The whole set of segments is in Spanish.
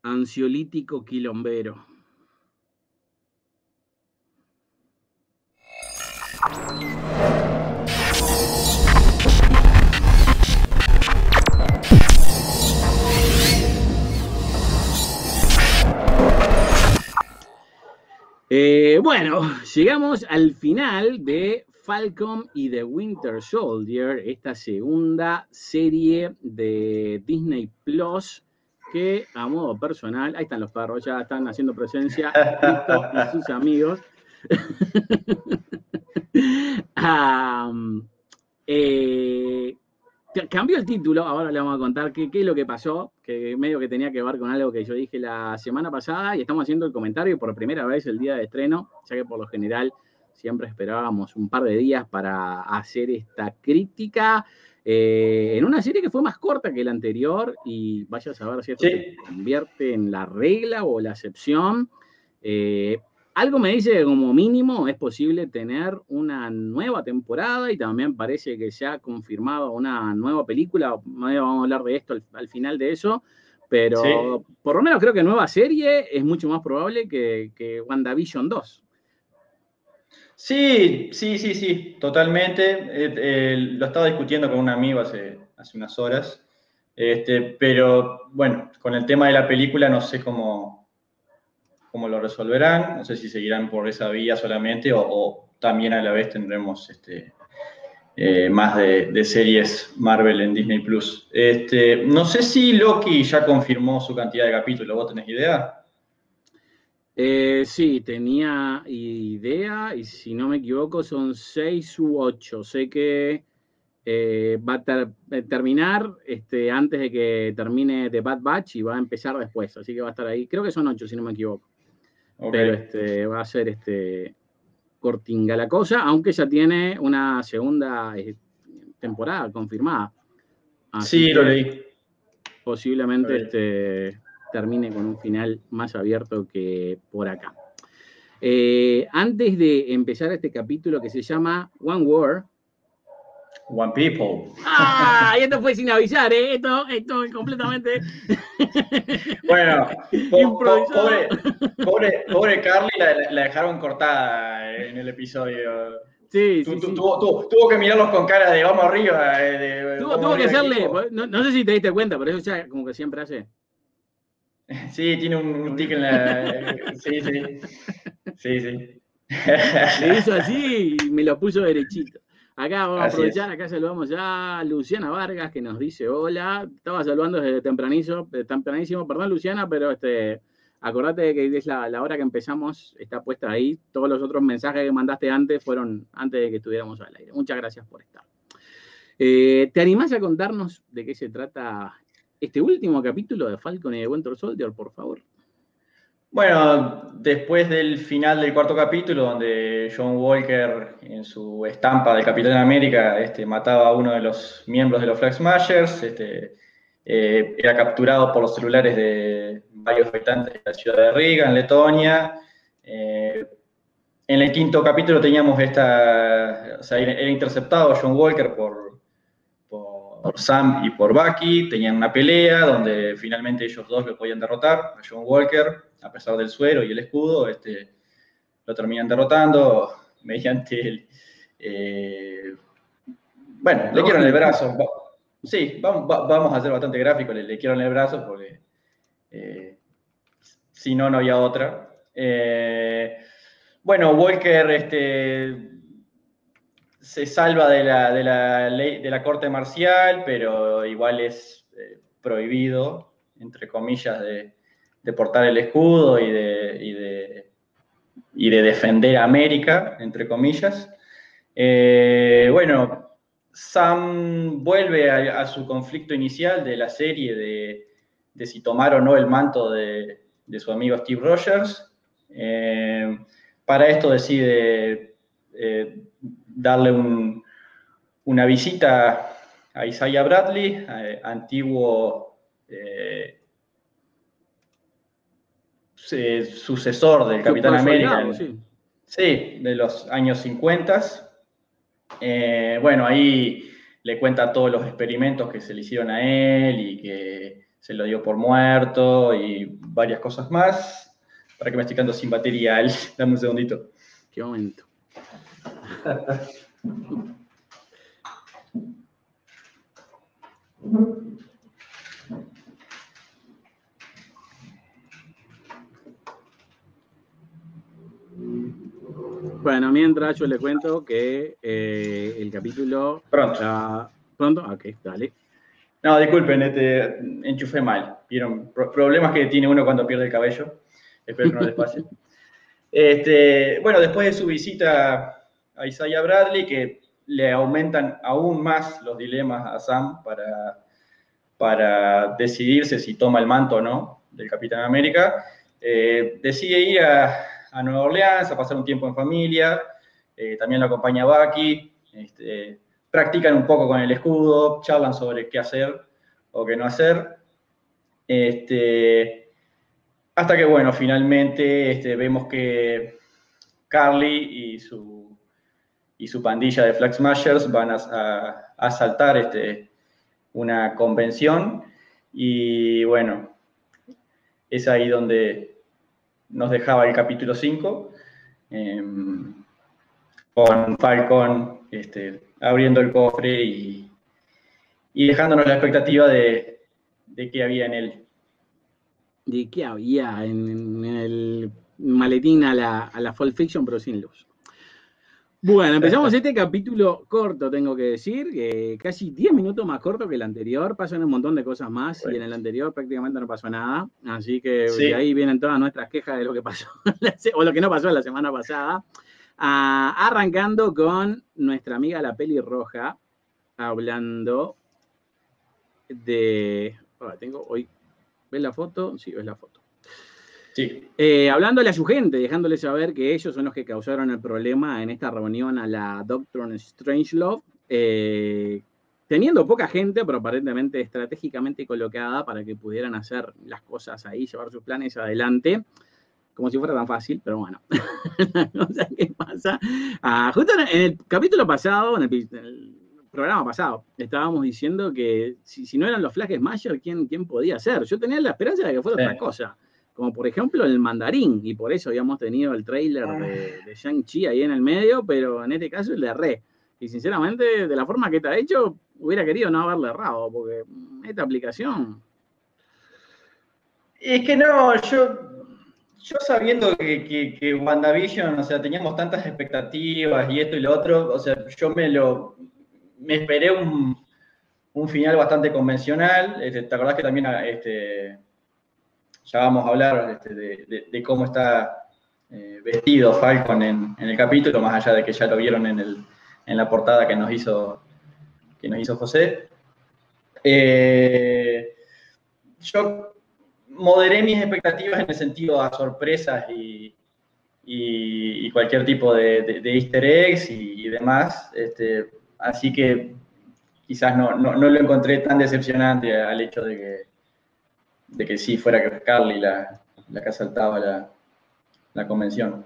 Ansiolítico quilombero. Bueno, llegamos al final de Falcon y The Winter Soldier, esta segunda serie de Disney Plus que a modo personal, ahí están los perros, ya están haciendo presencia, Cristo y sus amigos. Cambió el título, ahora le vamos a contar qué es lo que pasó, que medio que tenía que ver con algo que yo dije la semana pasada y estamos haciendo el comentario por primera vez el día de estreno, ya que por lo general siempre esperábamos un par de días para hacer esta crítica en una serie que fue más corta que la anterior y vaya a saber si esto se convierte en la regla o la excepción. Algo me dice que como mínimo es posible tener una nueva temporada y también parece que se ha confirmado una nueva película. Vamos a hablar de esto al final de eso, pero por lo menos creo que nueva serie es mucho más probable que WandaVision 2. Sí, totalmente. Lo estaba discutiendo con un amigo hace unas horas, pero bueno, con el tema de la película no sé cómo lo resolverán, no sé si seguirán por esa vía solamente o también a la vez tendremos más de series Marvel en Disney Plus. No sé si Loki ya confirmó su cantidad de capítulos, ¿vos tenés idea? Sí, tenía idea y si no me equivoco son 6 u 8. Sé que va a terminar antes de que termine The Bad Batch y va a empezar después, así que va a estar ahí. Creo que son 8 si no me equivoco. Okay. Pero va a ser cortinga la cosa, aunque ya tiene una segunda temporada confirmada. Así sí, que lo leí. Posiblemente termine con un final más abierto que por acá. Antes de empezar este capítulo que se llama One War. One People. ¡Ah! Y esto fue sin avisar, ¿eh? Esto es completamente. Bueno, improvisado. pobre Carly la dejaron cortada en el episodio. Sí. Tuvo que mirarlos con cara de vamos arriba. Tuvo que hacerle, no sé si te diste cuenta, pero eso ya como que siempre hace. Sí, tiene un tic en la. Sí. Le hizo así y me lo puso derechito. Acá vamos a aprovechar, acá saludamos ya a Luciana Vargas que nos dice hola. Estaba saludando desde tempranísimo, perdón Luciana, pero acordate que es la hora que empezamos, está puesta ahí. Todos los otros mensajes que mandaste antes fueron antes de que estuviéramos al aire. Muchas gracias por estar. ¿Te animás a contarnos de qué se trata este último capítulo de Falcon y de Winter Soldier, por favor? Bueno, después del final del cuarto capítulo, donde John Walker, en su estampa de Capitán América, mataba a uno de los miembros de los Flag Smashers, era capturado por los celulares de varios habitantes de la ciudad de Riga, en Letonia. En el quinto capítulo teníamos era interceptado John Walker por Sam y por Bucky, tenían una pelea donde finalmente ellos dos lo podían derrotar, a John Walker, a pesar del suero y el escudo, lo terminan derrotando mediante bueno, le quiebran el brazo. Sí, vamos a ser bastante gráficos, le quiebran el brazo porque si no, no había otra. Bueno, Walker se salva de la ley de la corte marcial, pero igual es prohibido, entre comillas, de portar el escudo y de defender a América, entre comillas. Bueno, Sam vuelve a su conflicto inicial de la serie de si tomar o no el manto de su amigo Steve Rogers. Para esto decide darle una visita a Isaiah Bradley, antiguo sucesor del Capitán América. Sí, de los años 50. Bueno, ahí le cuenta todos los experimentos que se le hicieron a él y que se lo dio por muerto y varias cosas más. Para que me estoy quedando sin batería, dame un segundito. Qué momento. Bueno, mientras yo le cuento que el capítulo... Pronto. ¿Pronto? Ok, dale. No, disculpen, enchufé mal. Vieron problemas que tiene uno cuando pierde el cabello. Espero que no les pase. Bueno, después de su visita a Isaiah Bradley, que le aumentan aún más los dilemas a Sam para decidirse si toma el manto o no del Capitán América, decide ir a Nueva Orleans a pasar un tiempo en familia. También lo acompaña Bucky. Practican un poco con el escudo, charlan sobre qué hacer o qué no hacer. Hasta que, bueno, finalmente vemos que Carly y su pandilla de Flag Smashers van a asaltar una convención. Y bueno, es ahí donde nos dejaba el capítulo 5, con Falcon abriendo el cofre y dejándonos la expectativa de qué había en él. ¿De qué había en el maletín a la Fall Fiction, pero sin luz? Bueno, empezamos este capítulo corto, tengo que decir, que casi 10 minutos más corto que el anterior, pasan un montón de cosas más, y en el anterior prácticamente no pasó nada, así que sí, de ahí vienen todas nuestras quejas de lo que pasó, o lo que no pasó la semana pasada. Arrancando con nuestra amiga la pelirroja, hablando de... ¿Ves la foto? Sí, ves la foto. Sí. Hablándole a su gente, dejándole saber que ellos son los que causaron el problema en esta reunión a la Doctor Strangelove, teniendo poca gente, pero aparentemente estratégicamente colocada para que pudieran hacer las cosas ahí, llevar sus planes adelante, como si fuera tan fácil, pero bueno. La cosa que pasa, justo en el capítulo pasado, en el programa pasado, estábamos diciendo que si no eran los Flag Smashers, ¿quién podía ser? Yo tenía la esperanza de que fuera otra cosa, como por ejemplo el Mandarín, y por eso habíamos tenido el tráiler de Shang-Chi ahí en el medio, pero en este caso el de Re. Y sinceramente, de la forma que está hecho, hubiera querido no haberle errado, porque esta aplicación... Es que no, yo sabiendo que WandaVision, o sea, teníamos tantas expectativas y esto y lo otro, o sea, yo me esperé un final bastante convencional. ¿Te acordás que también ya vamos a hablar de cómo está vestido Falcon en el capítulo, más allá de que ya lo vieron en la portada que nos hizo José? Yo moderé mis expectativas en el sentido a sorpresas y cualquier tipo de easter eggs y demás. Así que quizás no lo encontré tan decepcionante al hecho de que sí fuera Carly la que asaltaba la convención.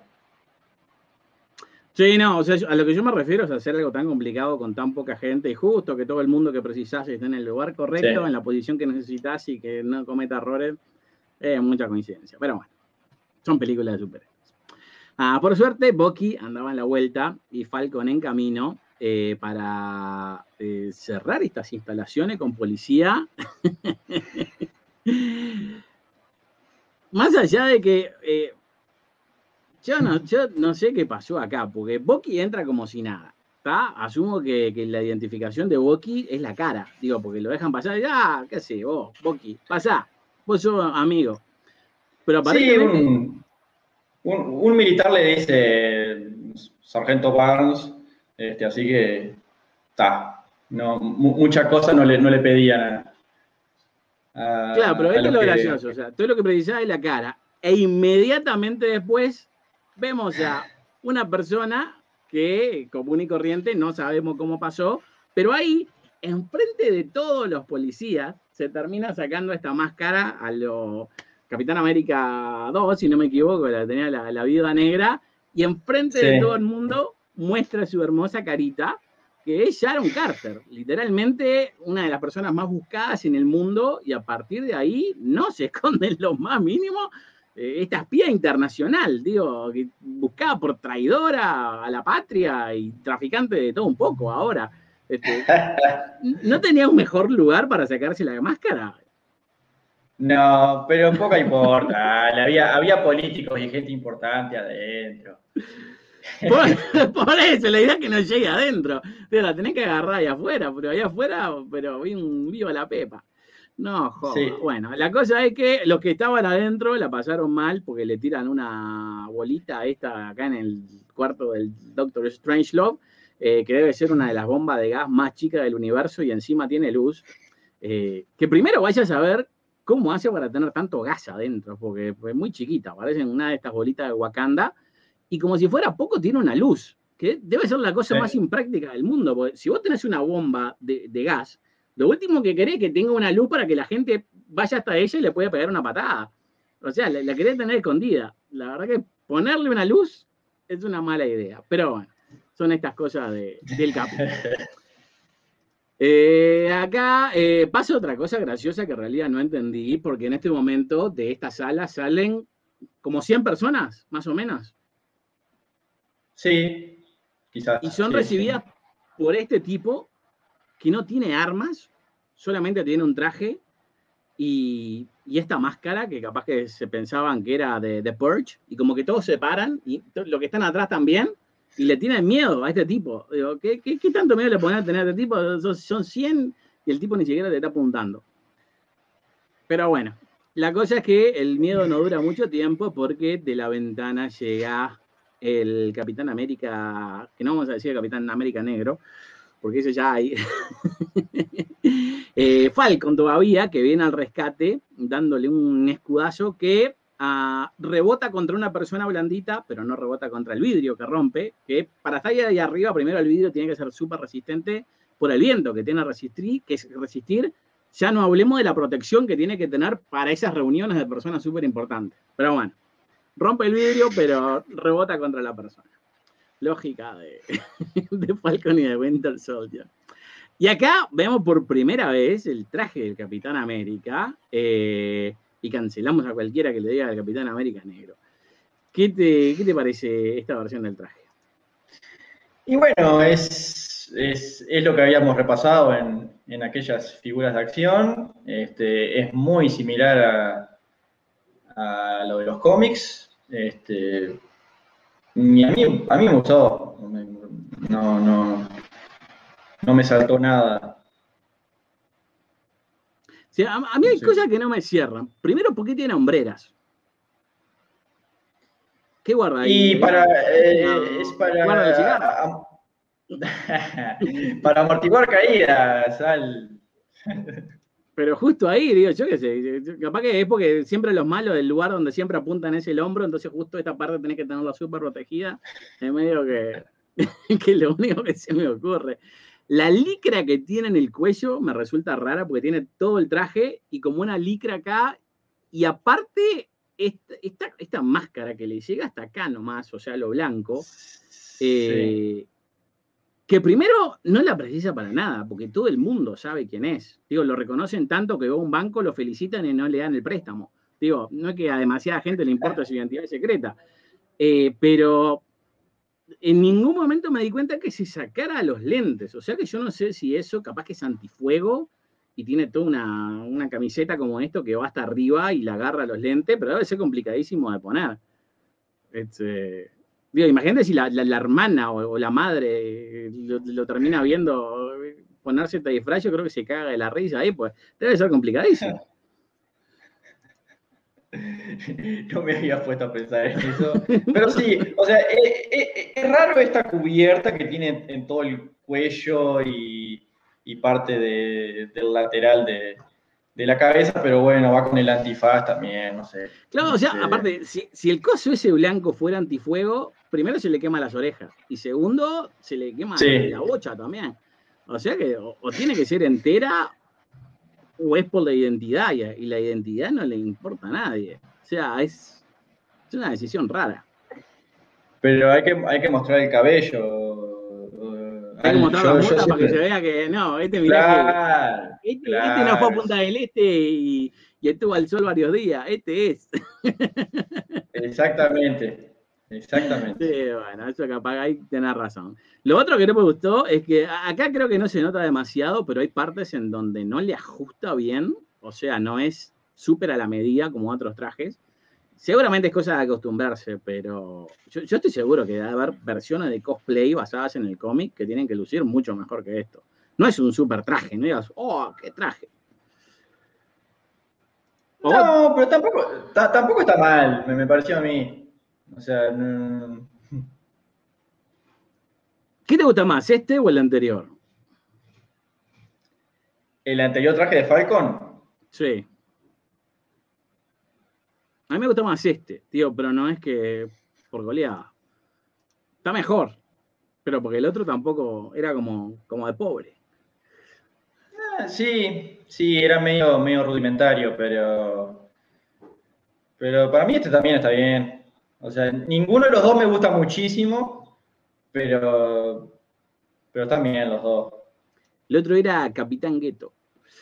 Sí, no, o sea, a lo que yo me refiero es hacer algo tan complicado con tan poca gente y justo que todo el mundo que precisás esté en el lugar correcto, sí, en la posición que necesitas y que no cometa errores. Mucha coincidencia, pero bueno, son películas de superhéroes. Por suerte, Bucky andaba en la vuelta y Falcon en camino para cerrar estas instalaciones con policía. Más allá de que yo no sé qué pasó acá, porque Bucky entra como si nada. ¿Tá? Asumo que la identificación de Bucky es la cara, digo, porque lo dejan pasar y qué sé, vos, Bucky, pasá, vos sos amigo. Pero aparentemente... Sí, un militar le dice Sargento Barnes, así que está. No, muchas cosas no le pedían claro, pero esto es lo gracioso, o sea, todo lo que precisaba es la cara. E inmediatamente después vemos a una persona que, común y corriente, no sabemos cómo pasó, pero ahí, enfrente de todos los policías, se termina sacando esta máscara a lo Capitán América 2, si no me equivoco, tenía la viuda negra, y enfrente de todo el mundo muestra su hermosa carita, que es Sharon Carter, literalmente una de las personas más buscadas en el mundo, y a partir de ahí no se esconde en lo más mínimo esta espía internacional, digo, buscada por traidora a la patria y traficante de todo un poco ahora. ¿No tenía un mejor lugar para sacarse la máscara? No, pero poco importa. Había políticos y gente importante adentro. Por eso, la idea es que no llegue adentro. Pero la tenés que agarrar ahí afuera, pero ahí afuera, pero viva la pepa. No, joder. Sí. Bueno, la cosa es que los que estaban adentro la pasaron mal porque le tiran una bolita a esta acá en el cuarto del Doctor Strangelove, que debe ser una de las bombas de gas más chicas del universo y encima tiene luz. Que primero vaya a saber cómo hace para tener tanto gas adentro, porque es muy chiquita, parece una de estas bolitas de Wakanda, y como si fuera poco tiene una luz, que debe ser la cosa más impráctica del mundo, porque si vos tenés una bomba de gas, lo último que querés es que tenga una luz para que la gente vaya hasta ella y le pueda pegar una patada. O sea, la querés tener escondida. La verdad que ponerle una luz es una mala idea. Pero bueno, son estas cosas del capítulo. Acá pasa otra cosa graciosa que en realidad no entendí, porque en este momento de esta sala salen como 100 personas, más o menos. Sí, quizás. Y son recibidas por este tipo que no tiene armas, solamente tiene un traje y esta máscara que capaz que se pensaban que era de Purge, y como que todos se paran, y los que están atrás también, y le tienen miedo a este tipo. Digo, ¿qué tanto miedo le ponen a tener a este tipo? Son 100 y el tipo ni siquiera te está apuntando. Pero bueno, la cosa es que el miedo no dura mucho tiempo porque de la ventana llega el Capitán América, que no vamos a decir Capitán América Negro, porque ese ya hay. Falcon todavía, que viene al rescate, dándole un escudazo que rebota contra una persona blandita, pero no rebota contra el vidrio que rompe, que para estar ahí arriba, primero el vidrio tiene que ser súper resistente por el viento que tiene que resistir. Ya no hablemos de la protección que tiene que tener para esas reuniones de personas súper importantes. Pero bueno, rompe el vidrio, pero rebota contra la persona. Lógica de Falcon y de Winter Soldier. Y acá vemos por primera vez el traje del Capitán América y cancelamos a cualquiera que le diga al Capitán América negro. ¿Qué te parece esta versión del traje? Y bueno, es lo que habíamos repasado en aquellas figuras de acción. Es muy similar a lo de los cómics. Y a mí me gustó. No me saltó nada. Sí, a mí hay cosas que no me cierran. Primero, ¿por qué tiene hombreras? ¿Qué guarda ahí? Y es para... ¿Guarda el cigarro? Para amortiguar caídas, Pero justo ahí, digo, yo qué sé, capaz que es porque siempre los malos del lugar donde siempre apuntan es el hombro, entonces justo esta parte tenés que tenerla súper protegida. Es medio que es lo único que se me ocurre. La licra que tiene en el cuello me resulta rara porque tiene todo el traje y como una licra acá, y aparte esta máscara que le llega hasta acá nomás, o sea, lo blanco, sí. Que primero no la precisa para nada, porque todo el mundo sabe quién es. Digo, lo reconocen tanto que va a un banco, lo felicitan y no le dan el préstamo. Digo, no es que a demasiada gente le importa su identidad secreta, pero en ningún momento me di cuenta que se sacara los lentes. O sea que yo no sé si eso capaz que es antifuego y tiene toda una camiseta como esto que va hasta arriba y la agarra los lentes, pero debe ser complicadísimo de poner. Digo, imagínate si la hermana o la madre lo termina viendo ponerse este disfraz, yo creo que se caga de la risa ahí, pues debe ser complicadísimo. No me había puesto a pensar en eso. Pero sí, o sea, es raro esta cubierta que tiene en todo el cuello y parte del lateral de la cabeza, pero bueno, va con el antifaz también, no sé. Claro, o sea, aparte, si el coso ese blanco fuera antifuego, primero se le quema las orejas y segundo se le quema la bocha también. O sea que o tiene que ser entera o es por la identidad y la identidad no le importa a nadie. O sea, es una decisión rara. Pero hay que mostrar el cabello. Hay que mostrar la muta para que se vea que no, mirá claro, que este no fue a Punta del Este y estuvo al sol varios días, este es. Exactamente, Sí, bueno, eso capaz ahí tenés razón. Lo otro que no me gustó es que acá creo que no se nota demasiado, pero hay partes en donde no le ajusta bien, o sea, no es súper a la medida como otros trajes. Seguramente es cosa de acostumbrarse, pero yo estoy seguro que debe haber versiones de cosplay basadas en el cómic que tienen que lucir mucho mejor que esto. No es un super traje, no digas, oh, qué traje. No, pero tampoco está mal, me pareció a mí. O sea, ¿Qué te gusta más, este o el anterior? el anterior traje de Falcon. Sí. A mí me gusta más este, tío, pero no es que por goleada. Está mejor, pero porque el otro tampoco era como de pobre. Sí, era medio rudimentario, pero para mí este también está bien. O sea, ninguno de los dos me gusta muchísimo, pero están bien los dos. El otro era Capitán Gueto.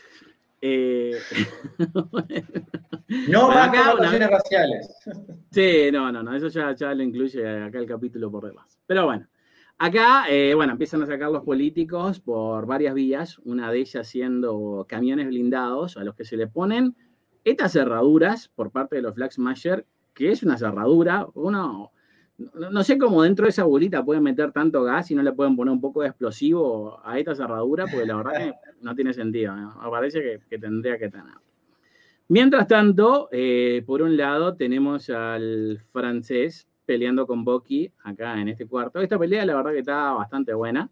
No bueno, más acá connotaciones raciales. Sí, no, eso ya lo incluye acá el capítulo por demás. Pero bueno, acá, empiezan a sacar los políticos por varias vías, una de ellas siendo camiones blindados a los que se le ponen estas cerraduras por parte de los Flag Smasher, que es una cerradura, no sé cómo dentro de esa bolita pueden meter tanto gas y no le pueden poner un poco de explosivo a esta cerradura, porque la verdad que no tiene sentido, ¿no? Me parece que tendría que tener. Mientras tanto, por un lado tenemos al francés peleando con Bucky acá en este cuarto. Esta pelea la verdad que está bastante buena.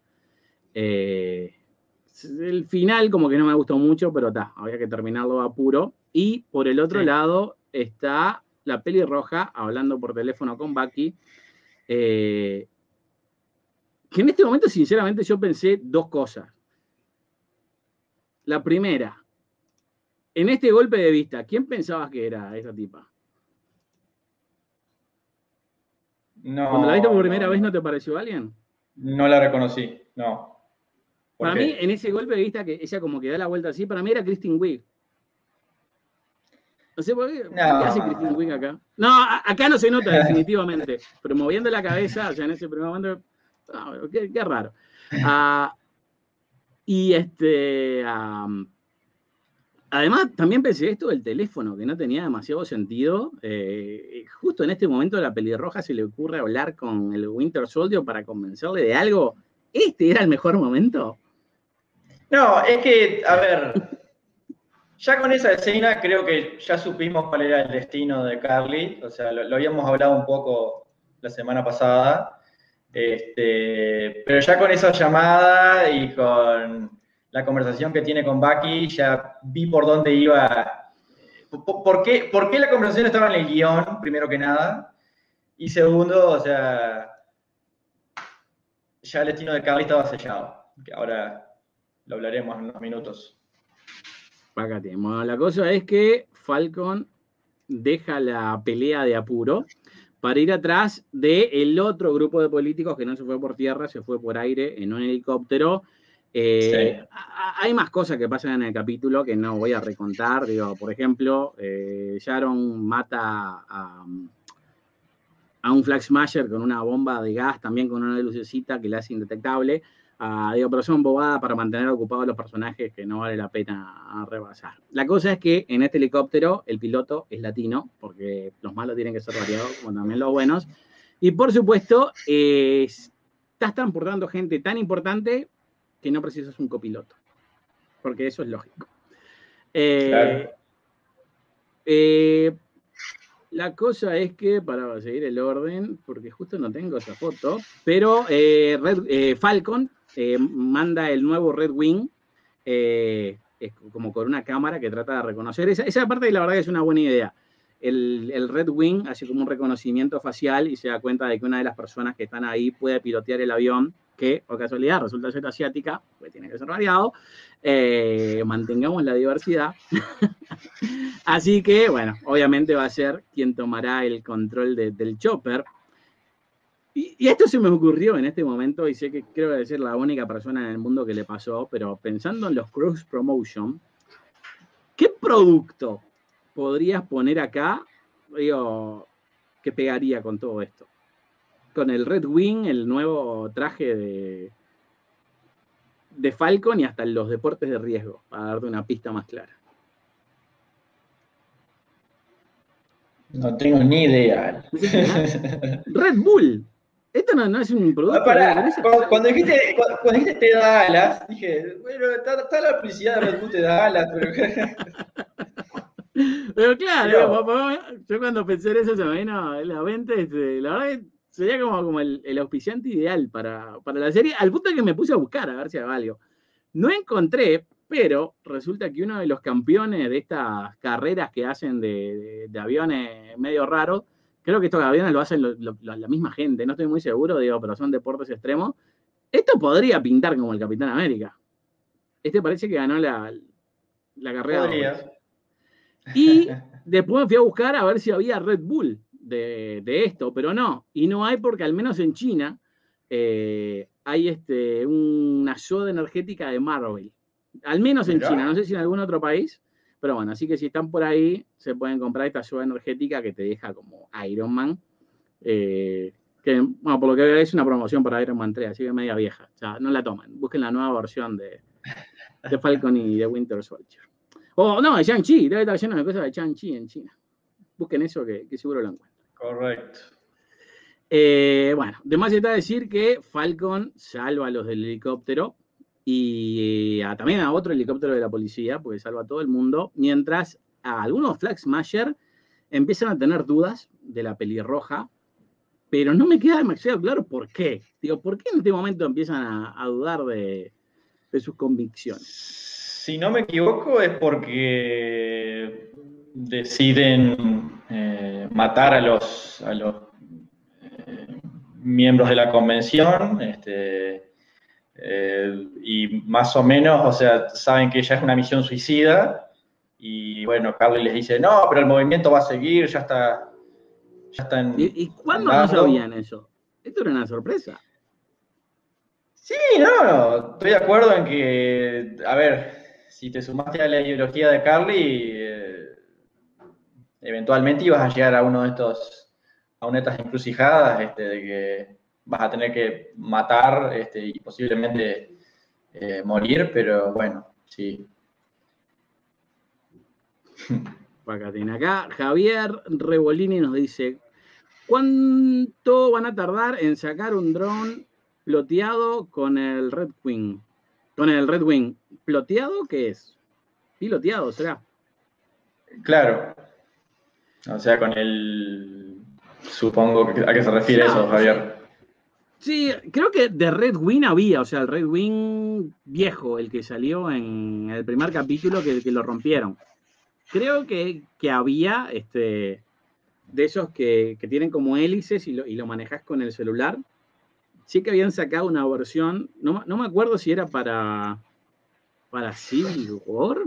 El final como que no me gustó mucho, pero había que terminarlo a apuro. Y por el otro lado está la pelirroja hablando por teléfono con Bucky. Que en este momento sinceramente yo pensé dos cosas. La primera, en este golpe de vista, ¿quién pensabas que era esa tipa? Cuando la viste por primera vez, ¿no te pareció alguien? No la reconocí, no. Para mí, en ese golpe de vista, que ella como que da la vuelta así, para mí era Kristen Wiig. No sé por qué hace Kristen Wiig acá. No, acá no se nota definitivamente, pero moviendo la cabeza, o sea, en ese primer momento, qué raro. Y además, también pensé esto del teléfono, que no tenía demasiado sentido. Justo en este momento a la pelirroja se le ocurre hablar con el Winter Soldier para convencerle de algo. ¿Este era el mejor momento? No, es que, a ver, ya con esa escena creo que ya supimos cuál era el destino de Carly. O sea, lo habíamos hablado un poco la semana pasada. Pero ya con esa llamada y con la conversación que tiene con Bucky, ya vi por dónde iba. ¿Por qué la conversación estaba en el guión, primero que nada? Y segundo, o sea, ya el destino de Carly estaba sellado. Que ahora lo hablaremos en unos minutos. Acá tenemos. La cosa es que Falcon deja la pelea de apuro para ir atrás del otro grupo de políticos que no se fue por tierra, se fue por aire en un helicóptero. Hay más cosas que pasan en el capítulo que no voy a recontar. Digo, por ejemplo, Sharon mata a un Flag Smasher con una bomba de gas, también con una lucecita que la hace indetectable. Pero son bobadas para mantener ocupados los personajes que no vale la pena rebasar. La cosa es que en este helicóptero el piloto es latino, porque los malos tienen que ser variados, como también los buenos. Y por supuesto, estás transportando gente tan importante que no precisas un copiloto, porque eso es lógico. Claro. La cosa es que, para seguir el orden, porque justo no tengo esa foto, pero Falcon manda el nuevo Red Wing, como con una cámara que trata de reconocer. Esa parte, la verdad, que es una buena idea. El Red Wing hace como un reconocimiento facial y se da cuenta de que una de las personas que están ahí puede pilotear el avión, que, por casualidad, resulta ser asiática, pues tiene que ser variado. Mantengamos la diversidad. Así que, bueno, obviamente va a ser quien tomará el control del chopper. Y esto se me ocurrió en este momento, y sé que creo que debe ser la única persona en el mundo que le pasó, pero pensando en los cross promotion, ¿qué producto podrías poner acá, digo, que pegaría con todo esto? Con el Red Wing, el nuevo traje de Falcon y hasta los deportes de riesgo, para darte una pista más clara. No tengo ni idea. Red Bull. Esto no es un producto. Pará, cuando dijiste T Dallas, dije, bueno, está la publicidad de Red Bull T Dallas, pero... Pero claro, yo cuando pensé en eso se me vino en la mente, la verdad que sería como el auspiciante ideal para la serie, al punto de que me puse a buscar a ver si había algo. No encontré, pero resulta que uno de los campeones de estas carreras que hacen de aviones medio raros, creo que estos aviones lo hacen la misma gente, no estoy muy seguro, digo, pero son deportes extremos. Esto podría pintar como el Capitán América. Este parece que ganó la carrera. Podría. Y después me fui a buscar a ver si había Red Bull de esto, pero no. Y no hay porque al menos en China hay una soda energética de Marvel. Al menos en China, no sé si en algún otro país. Pero bueno, así que si están por ahí, se pueden comprar esta soda energética que te deja como Iron Man. Que, bueno, por lo que veo es una promoción para Iron Man 3, así que media vieja. O sea, no la toman. Busquen la nueva versión de Falcon y de Winter Soldier. O no, de Shang-Chi, debe estar lleno de cosas de Shang-Chi en China. Busquen eso que seguro lo encuentran. Correcto. Bueno, de más está decir que Falcon salva a los del helicóptero y también a otro helicóptero de la policía, porque salva a todo el mundo, mientras a algunos Flag Smasher empiezan a tener dudas de la pelirroja, pero no me queda demasiado claro por qué. Digo, ¿por qué en este momento empiezan a dudar de sus convicciones? Si no me equivoco es porque deciden matar a los miembros de la convención, y más o menos, o sea, saben que ya es una misión suicida, y bueno, Carly les dice, no, pero el movimiento va a seguir, ya está en... ¿Y cuándo no sabían eso? Esto era una sorpresa. Sí, no, estoy de acuerdo en que, a ver, si te sumaste a la ideología de Carly, eventualmente ibas a llegar a una de estas encrucijadas, de que vas a tener que matar, y posiblemente morir, pero bueno, sí. Acá tiene acá. Javier Rebolini nos dice, ¿cuánto van a tardar en sacar un dron ploteado con el Red Wing? Con el Red Wing. ¿Ploteado qué es? ¿Piloteado será? Claro. O sea, con el... Supongo que a qué se refiere eso, Javier. Sí, creo que de Red Wing había, o sea, el Red Wing viejo, el que salió en el primer capítulo que lo rompieron. Creo que había de esos que tienen como hélices y lo manejas con el celular. Sí que habían sacado una versión, no me acuerdo si era para Civil War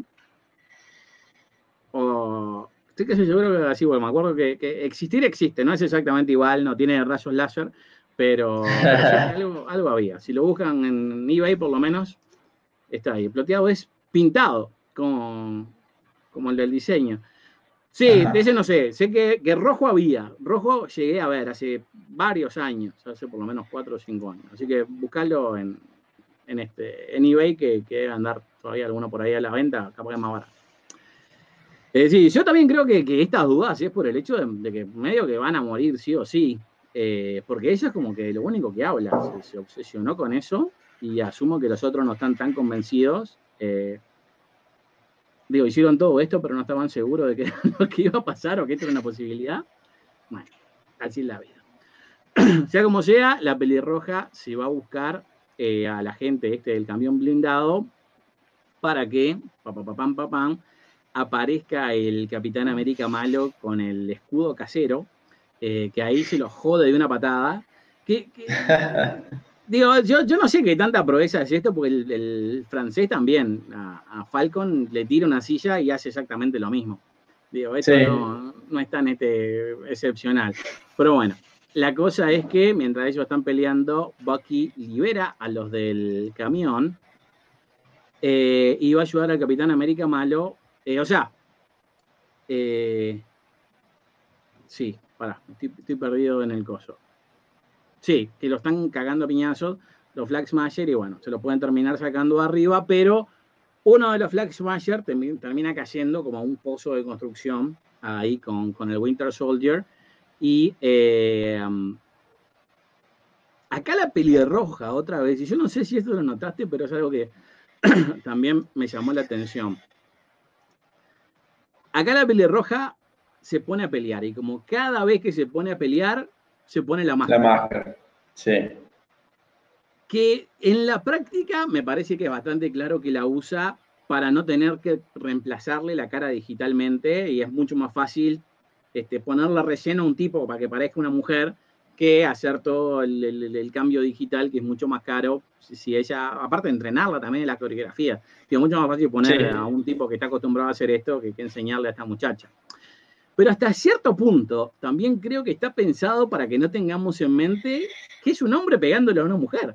o... Estoy casi seguro que era así, bueno, me acuerdo que existir existe, no es exactamente igual, no tiene rayos láser, pero sí, algo había. Si lo buscan en eBay por lo menos, está ahí. El ploteado es pintado, como el del diseño. Sí, de ese no sé que rojo había. Rojo llegué a ver hace varios años, hace por lo menos 4 o 5 años. Así que buscalo en eBay, que debe andar todavía alguno por ahí a la venta, capaz que es más barato. Sí, yo también creo que estas dudas es por el hecho de que medio que van a morir sí o sí. Porque ella es como que lo único que habla, se obsesionó con eso y asumo que los otros no están tan convencidos. Hicieron todo esto, pero no estaban seguros de que era lo que iba a pasar o que esto era una posibilidad. Bueno, así es la vida. Sea como sea, la pelirroja se va a buscar a la gente del camión blindado para que, aparezca el Capitán América malo con el escudo casero, que ahí se lo jode de una patada. Digo, yo no sé qué tanta proeza es esto, porque el francés también a Falcon le tira una silla y hace exactamente lo mismo. Digo, esto sí. no es tan excepcional. Pero bueno, La cosa es que mientras ellos están peleando, Bucky libera a los del camión y va a ayudar al Capitán América malo. Sí, pará, estoy perdido en el coso. Sí, que lo están cagando a piñazos los Flag Smasher y bueno, se lo pueden terminar sacando arriba, pero uno de los Flag Smasher termina cayendo como un pozo de construcción ahí con el Winter Soldier. Y acá la pelirroja otra vez, y yo no sé si esto lo notaste, pero es algo que también me llamó la atención. Acá la pelirroja se pone a pelear y como cada vez que se pone a pelear, se pone la máscara. La máscara, sí. Que en la práctica me parece que es bastante claro que la usa para no tener que reemplazarle la cara digitalmente y es mucho más fácil ponerle relleno a un tipo para que parezca una mujer que hacer todo el cambio digital, que es mucho más caro. Si ella, aparte de entrenarla también en la coreografía, es mucho más fácil poner a un tipo que está acostumbrado a hacer esto que enseñarle a esta muchacha. Pero hasta cierto punto también creo que está pensado para que no tengamos en mente que es un hombre pegándole a una mujer.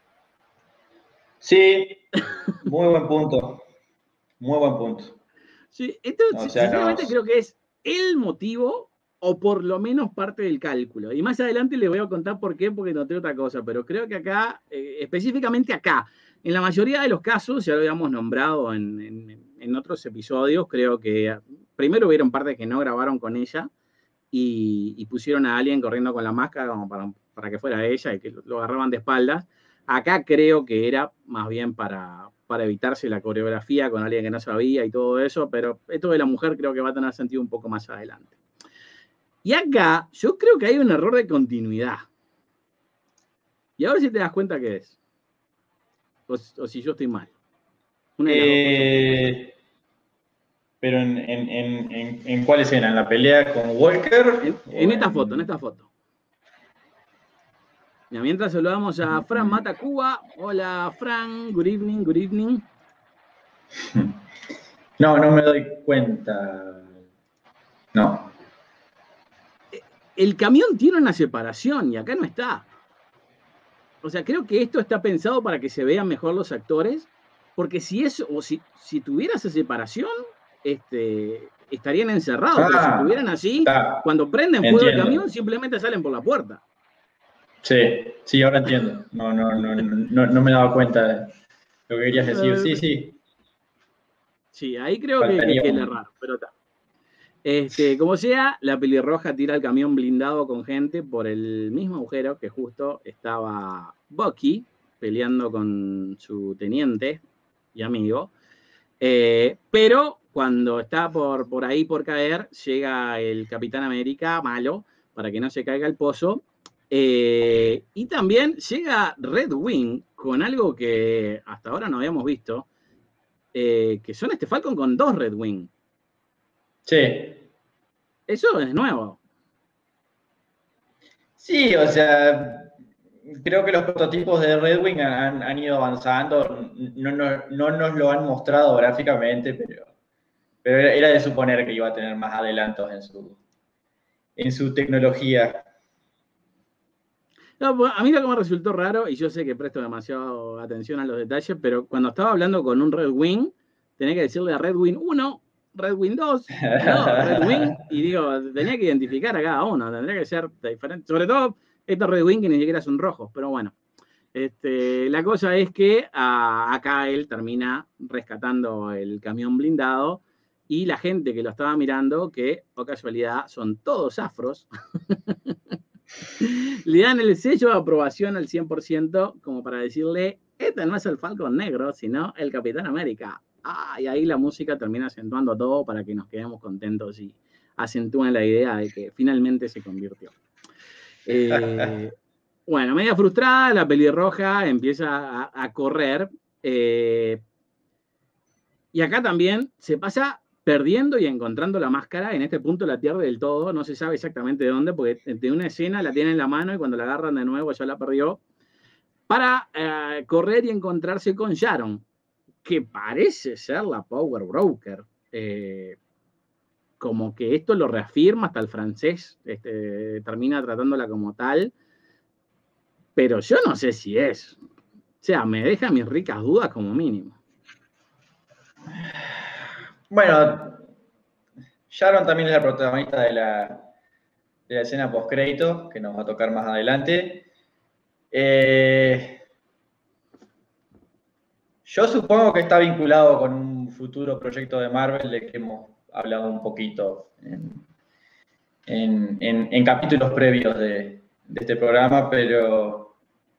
Sí, muy buen punto. Muy buen punto. Sí, esto sinceramente creo que es el motivo o por lo menos parte del cálculo. Y más adelante les voy a contar por qué, porque noté otra cosa, pero creo que acá, específicamente acá, en la mayoría de los casos, ya lo habíamos nombrado en otros episodios, creo que primero hubieron partes que no grabaron con ella y pusieron a alguien corriendo con la máscara como para que fuera ella y que lo agarraban de espaldas. Acá creo que era más bien para evitarse la coreografía con alguien que no sabía y todo eso, pero esto de la mujer creo que va a tener sentido un poco más adelante. Y acá yo creo que hay un error de continuidad. Y a ver si te das cuenta qué es. O si yo estoy mal. Una de las dos cosas puede pasar. Pero ¿en cuál escena? ¿En la pelea con Walker? En esta foto. Mientras saludamos a Fran Matacuba. Hola, Fran. Good evening. No me doy cuenta. No. El camión tiene una separación y acá no está. O sea, creo que esto está pensado para que se vean mejor los actores, porque si tuviera esa separación, estarían encerrados, pero si estuvieran así, cuando prenden fuego el camión, simplemente salen por la puerta. Sí, ahora entiendo. No me daba cuenta de lo que querías decir. Sí. Sí, ahí creo que es raro, pero está. Como sea, la pelirroja tira el camión blindado con gente por el mismo agujero que justo estaba Bucky peleando con su teniente y amigo. Pero cuando está por ahí por caer, llega el Capitán América malo para que no se caiga el pozo. Y también llega Red Wing con algo que hasta ahora no habíamos visto, que son Falcon con 2 Red Wing. Sí. Eso es nuevo. Sí, o sea, creo que los prototipos de Red Wing han ido avanzando. No nos lo han mostrado gráficamente, pero era de suponer que iba a tener más adelantos en su tecnología. No, a mí lo que me resultó raro, y yo sé que presto demasiado atención a los detalles, pero cuando estaba hablando con un Red Wing, tenía que decirle a Red Wing 1, Red Wing 2, no, Red Wing, y digo, tenía que identificar a cada uno, tendría que ser diferente. Sobre todo estos Red Wing que ni siquiera son rojos, pero bueno. La cosa es que acá él termina rescatando el camión blindado y la gente que lo estaba mirando, que, por casualidad, son todos afros, le dan el sello de aprobación al 100% como para decirle, este no es el Falcon negro, sino el Capitán América. Y ahí la música termina acentuando todo para que nos quedemos contentos y acentúen la idea de que finalmente se convirtió. Bueno, media frustrada, la pelirroja empieza a correr. Y acá también se pasa perdiendo y encontrando la máscara. En este punto la pierde del todo, no se sabe exactamente de dónde, porque de una escena la tiene en la mano y cuando la agarran de nuevo ya la perdió. Para correr y encontrarse con Sharon, que parece ser la Power Broker. como que esto lo reafirma, hasta el francés termina tratándola como tal, pero yo no sé si es. O sea, me deja mis ricas dudas como mínimo. Bueno, Sharon también es la protagonista de la escena post-crédito, que nos va a tocar más adelante. Yo supongo que está vinculado con un futuro proyecto de Marvel del que hemos hablado un poquito en capítulos previos de este programa, pero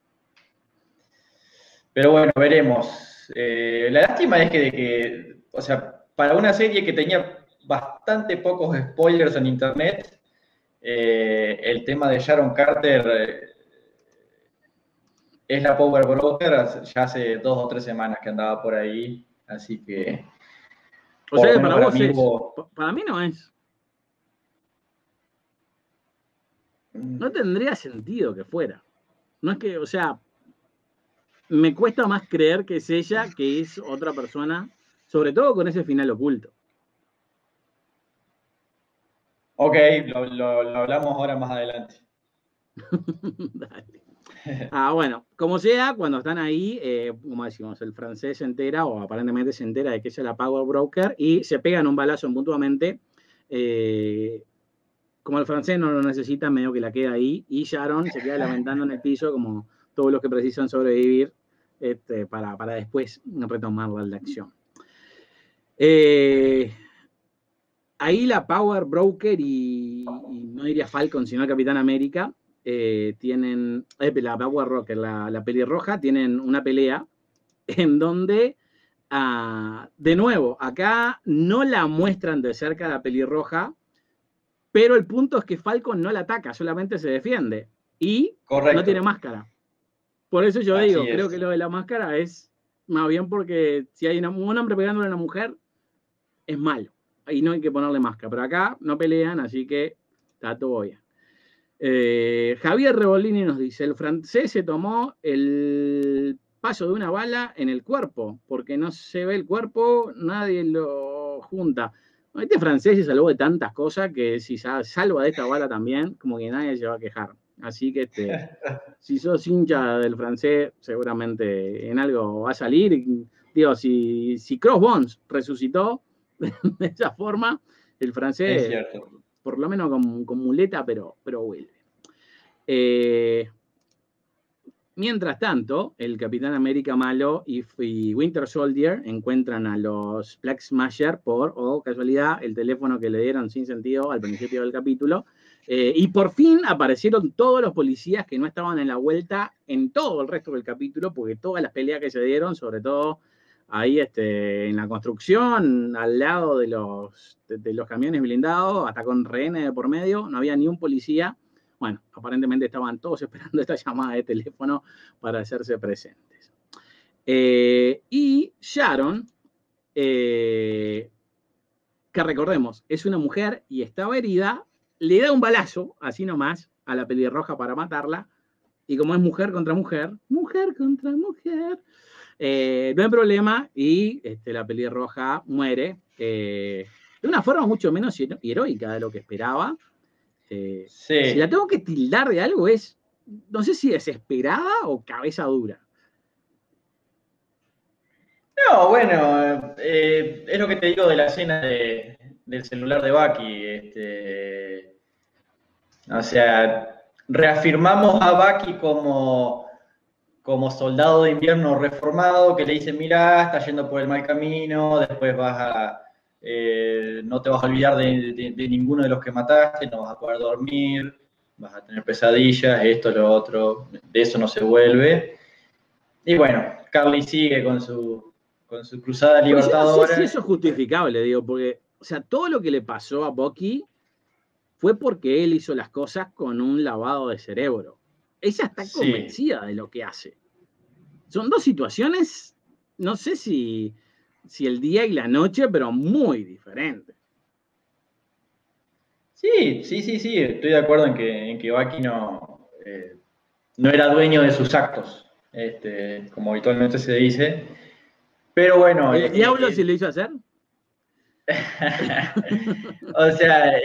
bueno, veremos. La lástima es que, o sea, para una serie que tenía bastante pocos spoilers en internet, el tema de Sharon Carter es la Power Broker, ya hace 2 o 3 semanas que andaba por ahí, así que... O sea que para vos es, para mí no es. No tendría sentido que fuera. No es que, o sea, me cuesta más creer que es ella que es otra persona, sobre todo con ese final oculto. Ok, lo hablamos ahora más adelante. Dale. Bueno, como sea, cuando están ahí, como decimos, el francés se entera, o aparentemente se entera de que ella es la Power Broker, y se pegan un balazo mutuamente. Como el francés no lo necesita, medio que la queda ahí, y Sharon se queda lamentando en el piso, como todos los que precisan sobrevivir para después retomar la acción. Ahí la Power Broker y no diría Falcon, sino el Capitán América, tienen, la Power Broker, la pelirroja, tienen una pelea en donde, de nuevo, acá no la muestran de cerca la pelirroja, pero el punto es que Falcon no la ataca, solamente se defiende y Correcto. no tiene máscara. Por eso yo digo, creo que lo de la máscara es más bien porque si hay un hombre pegándole a una mujer, es malo. Ahí no hay que ponerle máscara. Pero acá no pelean, así que está todo bien. Javier Rebolini nos dice, el francés se tomó el paso de una bala en el cuerpo, porque no se ve el cuerpo, nadie lo junta. Este francés se salvó de tantas cosas que si salva de esta bala también, como que nadie se va a quejar. Así que si sos hincha del francés, seguramente en algo va a salir. Digo, si Crossbones resucitó de esa forma, el francés, por lo menos con muleta, pero vuelve. Mientras tanto, el Capitán América malo y Winter Soldier encuentran a los Flag Smasher por, casualidad, el teléfono que le dieron sin sentido al principio del capítulo. Y por fin aparecieron todos los policías que no estaban en la vuelta en todo el resto del capítulo, porque todas las peleas que se dieron, sobre todo ahí en la construcción, al lado de los camiones blindados, hasta con rehenes de por medio, no había ni un policía. Bueno, aparentemente estaban todos esperando esta llamada de teléfono para hacerse presentes. Y Sharon, que recordemos, es una mujer y estaba herida, le da un balazo, así nomás, a la pelirroja para matarla, y como es mujer contra mujer, no hay problema, y la pelirroja muere de una forma mucho menos heroica de lo que esperaba. Si la tengo que tildar de algo es, no sé si desesperada o cabeza dura. No, bueno, es lo que te digo de la escena del celular de Bucky. O sea, reafirmamos a Bucky como soldado de invierno reformado, que le dice, mira, estás yendo por el mal camino, después no te vas a olvidar de ninguno de los que mataste, no vas a poder dormir, vas a tener pesadillas, esto, lo otro, de eso no se vuelve. Y bueno, Carly sigue con su cruzada libertadora. No sé si eso es justificable, digo, porque, o sea, todo lo que le pasó a Bucky fue porque él hizo las cosas con un lavado de cerebro. Ella está convencida de lo que hace. Son dos situaciones, no sé si el día y la noche, pero muy diferentes. Sí, estoy de acuerdo en que Bucky no era dueño de sus actos, como habitualmente se dice. Pero bueno. ¿El diablo se le hizo hacer? O sea,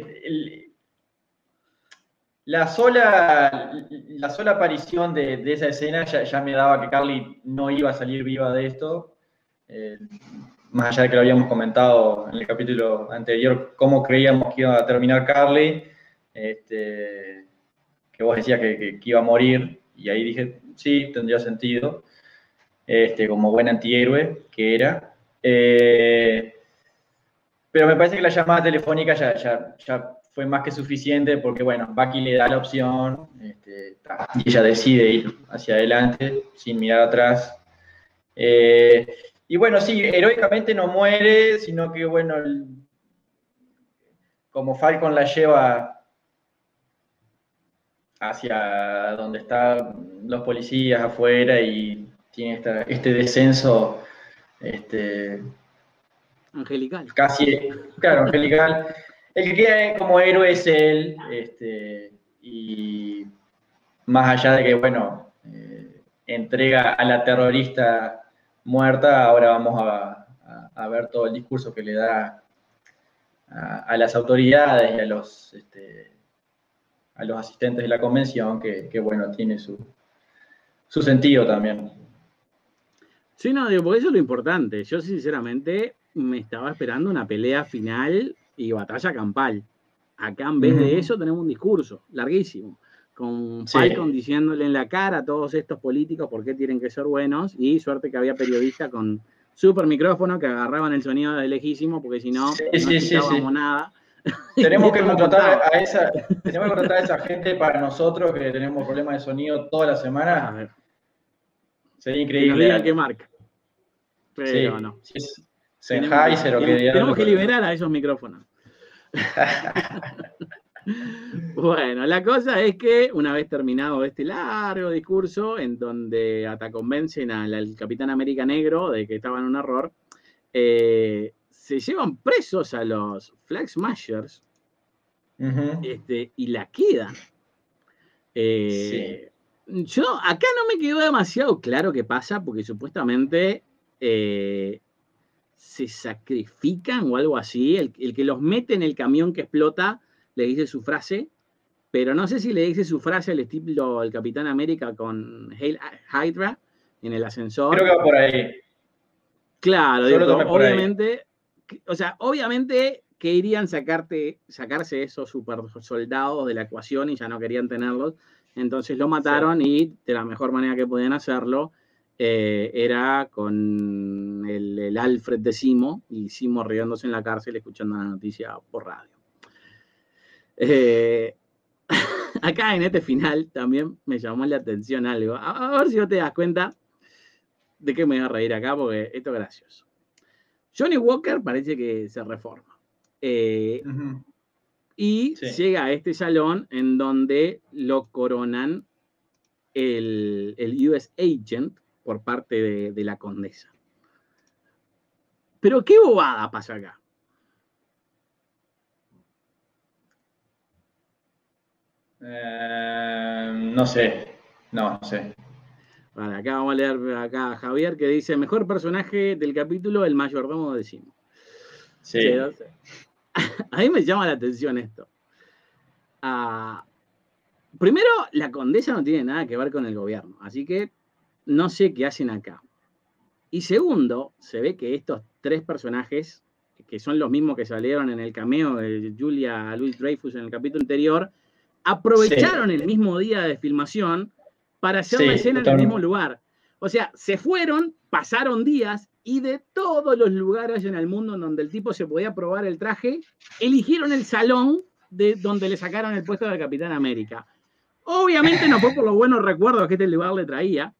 la sola aparición de esa escena ya me daba que Carly no iba a salir viva de esto. Más allá de que lo habíamos comentado en el capítulo anterior, cómo creíamos que iba a terminar Carly, que vos decías que iba a morir, y ahí dije, sí, tendría sentido, como buen antihéroe que era. Pero me parece que la llamada telefónica ya fue más que suficiente porque, bueno, Bucky le da la opción y ella decide ir hacia adelante sin mirar atrás. Y bueno, sí, heroicamente no muere, sino que, bueno, como Falcon la lleva hacia donde están los policías afuera y tiene este descenso Angelical. casi, claro, angelical. El que queda como héroe es él, y más allá de que, bueno, entrega a la terrorista muerta, ahora vamos a ver todo el discurso que le da a las autoridades y a los asistentes de la convención, que bueno, tiene su sentido también. Sí, no, digo, porque eso es lo importante. Yo, sinceramente, me estaba esperando una pelea final y batalla campal. Acá, en vez de eso, tenemos un discurso larguísimo, con Falcon diciéndole en la cara a todos estos políticos por qué tienen que ser buenos, y suerte que había periodistas con super micrófono que agarraban el sonido de lejísimo, porque si no, no escuchábamos nada. Tenemos que contratar a esa gente para nosotros que tenemos problemas de sonido toda la semana. A ver. Sería increíble. Que nos digan qué marca. Pero sí, no. Si es Sennheiser o qué diablos. Tenemos que liberar a esos micrófonos. Bueno, la cosa es que una vez terminado este largo discurso, en donde hasta convencen al Capitán América Negro de que estaba en un error, se llevan presos a los Flag Smashers y la quedan. Yo acá no me quedó demasiado claro qué pasa, porque supuestamente se sacrifican o algo así. El que los mete en el camión que explota le dice su frase, pero no sé si le dice su frase al estilo el Capitán América con Hail Hydra en el ascensor. Creo que va por ahí. Claro, digo, obviamente, o sea, obviamente querían sacarse esos super soldados de la ecuación y ya no querían tenerlos, entonces lo mataron y de la mejor manera que podían hacerlo era con el Alfred de Simo, y Simo riéndose en la cárcel escuchando la noticia por radio. Acá en este final también me llamó la atención algo. A ver si vos te das cuenta de qué me voy a reír acá, porque esto es gracioso. Johnny Walker parece que se reforma. Y llega a este salón en donde lo coronan el US Agent por parte de la condesa. Pero qué bobada pasa acá. No sé. Vale, acá vamos a leer acá a Javier, que dice: mejor personaje del capítulo, el mayordomo de Simo. Sí. A mí me llama la atención esto. Primero, la condesa no tiene nada que ver con el gobierno, así que no sé qué hacen acá. Y segundo, se ve que estos tres personajes, que son los mismos que salieron en el cameo de Julia Louis-Dreyfus en el capítulo anterior, aprovecharon el mismo día de filmación para hacer la escena en el mismo lugar. O sea, se fueron, pasaron días, y de todos los lugares en el mundo en donde el tipo se podía probar el traje, eligieron el salón de donde le sacaron el puesto de Capitán América. Obviamente no fue por los buenos recuerdos que este lugar le traía.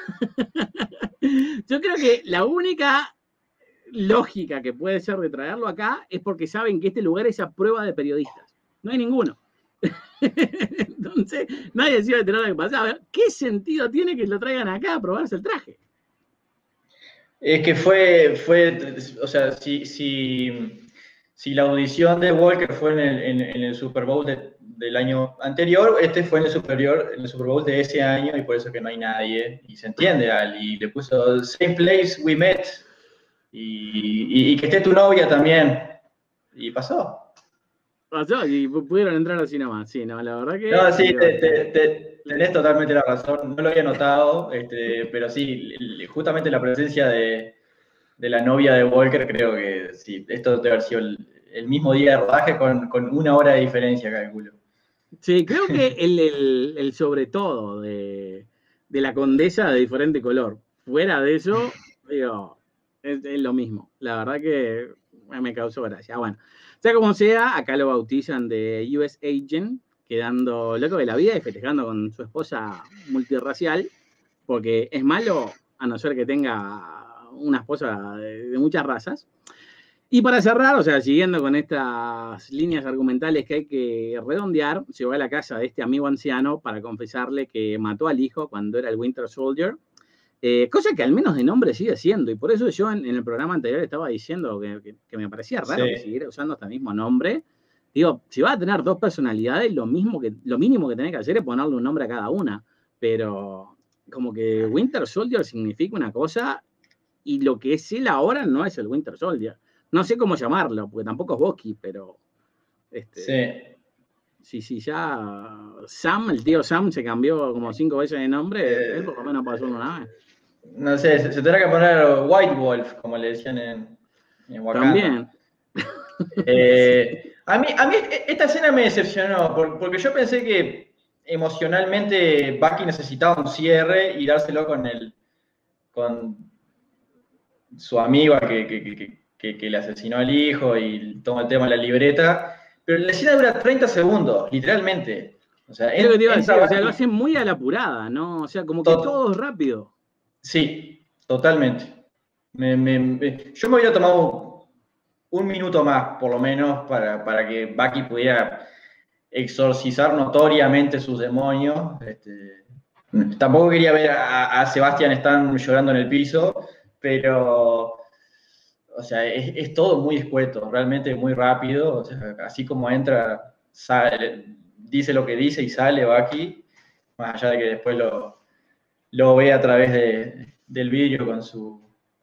Yo creo que la única lógica que puede ser de traerlo acá es porque saben que este lugar es a prueba de periodistas. No hay ninguno. Entonces, nadie se iba a enterar de lo que pasaba. ¿Qué sentido tiene que lo traigan acá a probarse el traje? Es que fue o sea, si la audición de Walker fue en el Super Bowl del año anterior, este fue en el Super Bowl de ese año, y por eso que no hay nadie, y se entiende, y le puso Same Place We Met, y que esté tu novia también. Y pasó. Pasó y pudieron entrar así nomás. Sí, no, la verdad que... No, sí, digo, tenés totalmente la razón. No lo había notado, pero sí, justamente la presencia de la novia de Walker, creo que sí, esto debe haber sido el mismo día de rodaje con 1 hora de diferencia, calculo. sí, creo que el sobre todo de la condesa de diferente color. Fuera de eso, digo, es lo mismo. La verdad que me causó gracia. Bueno, sea como sea, acá lo bautizan de US Agent, quedando loco de la vida y festejando con su esposa multirracial, porque es malo a no ser que tenga una esposa de muchas razas. Y para cerrar, o sea, siguiendo con estas líneas argumentales que hay que redondear, se va a la casa de este amigo anciano para confesarle que mató al hijo cuando era el Winter Soldier, cosa que al menos de nombre sigue siendo, y por eso yo en el programa anterior estaba diciendo que me parecía raro que Sí. siguiera usando este mismo nombre. Digo, si va a tener dos personalidades, lo mínimo que tenés que hacer es ponerle un nombre a cada una, pero como que Winter Soldier significa una cosa y lo que es él ahora no es el Winter Soldier. No sé cómo llamarlo, porque tampoco es Bucky, pero Sí. si ya Sam, el tío Sam, se cambió como 5 veces de nombre, él por lo menos pasó una vez. No sé, se tendrá que poner White Wolf, como le decían en Wakanda. También. Sí. A mí esta escena me decepcionó, porque yo pensé que emocionalmente Bucky necesitaba un cierre y dárselo con su amigo que le asesinó al hijo y toma el tema de la libreta. Pero la escena dura 30 segundos, literalmente. O sea, Es lo que te iba a decir, entra o sea, lo Bucky. hacen muy a la apurada, ¿no? O sea, como que Tot- todo es rápido. sí, totalmente. Yo me hubiera tomado 1 minuto más, por lo menos, para que Bucky pudiera exorcizar notoriamente sus demonios. Tampoco quería ver a Sebastian Stan llorando en el piso, pero, o sea, es todo muy escueto, realmente muy rápido. O sea, así como entra, sale, dice lo que dice y sale Bucky, más allá de que después lo ve a través del vidrio con su...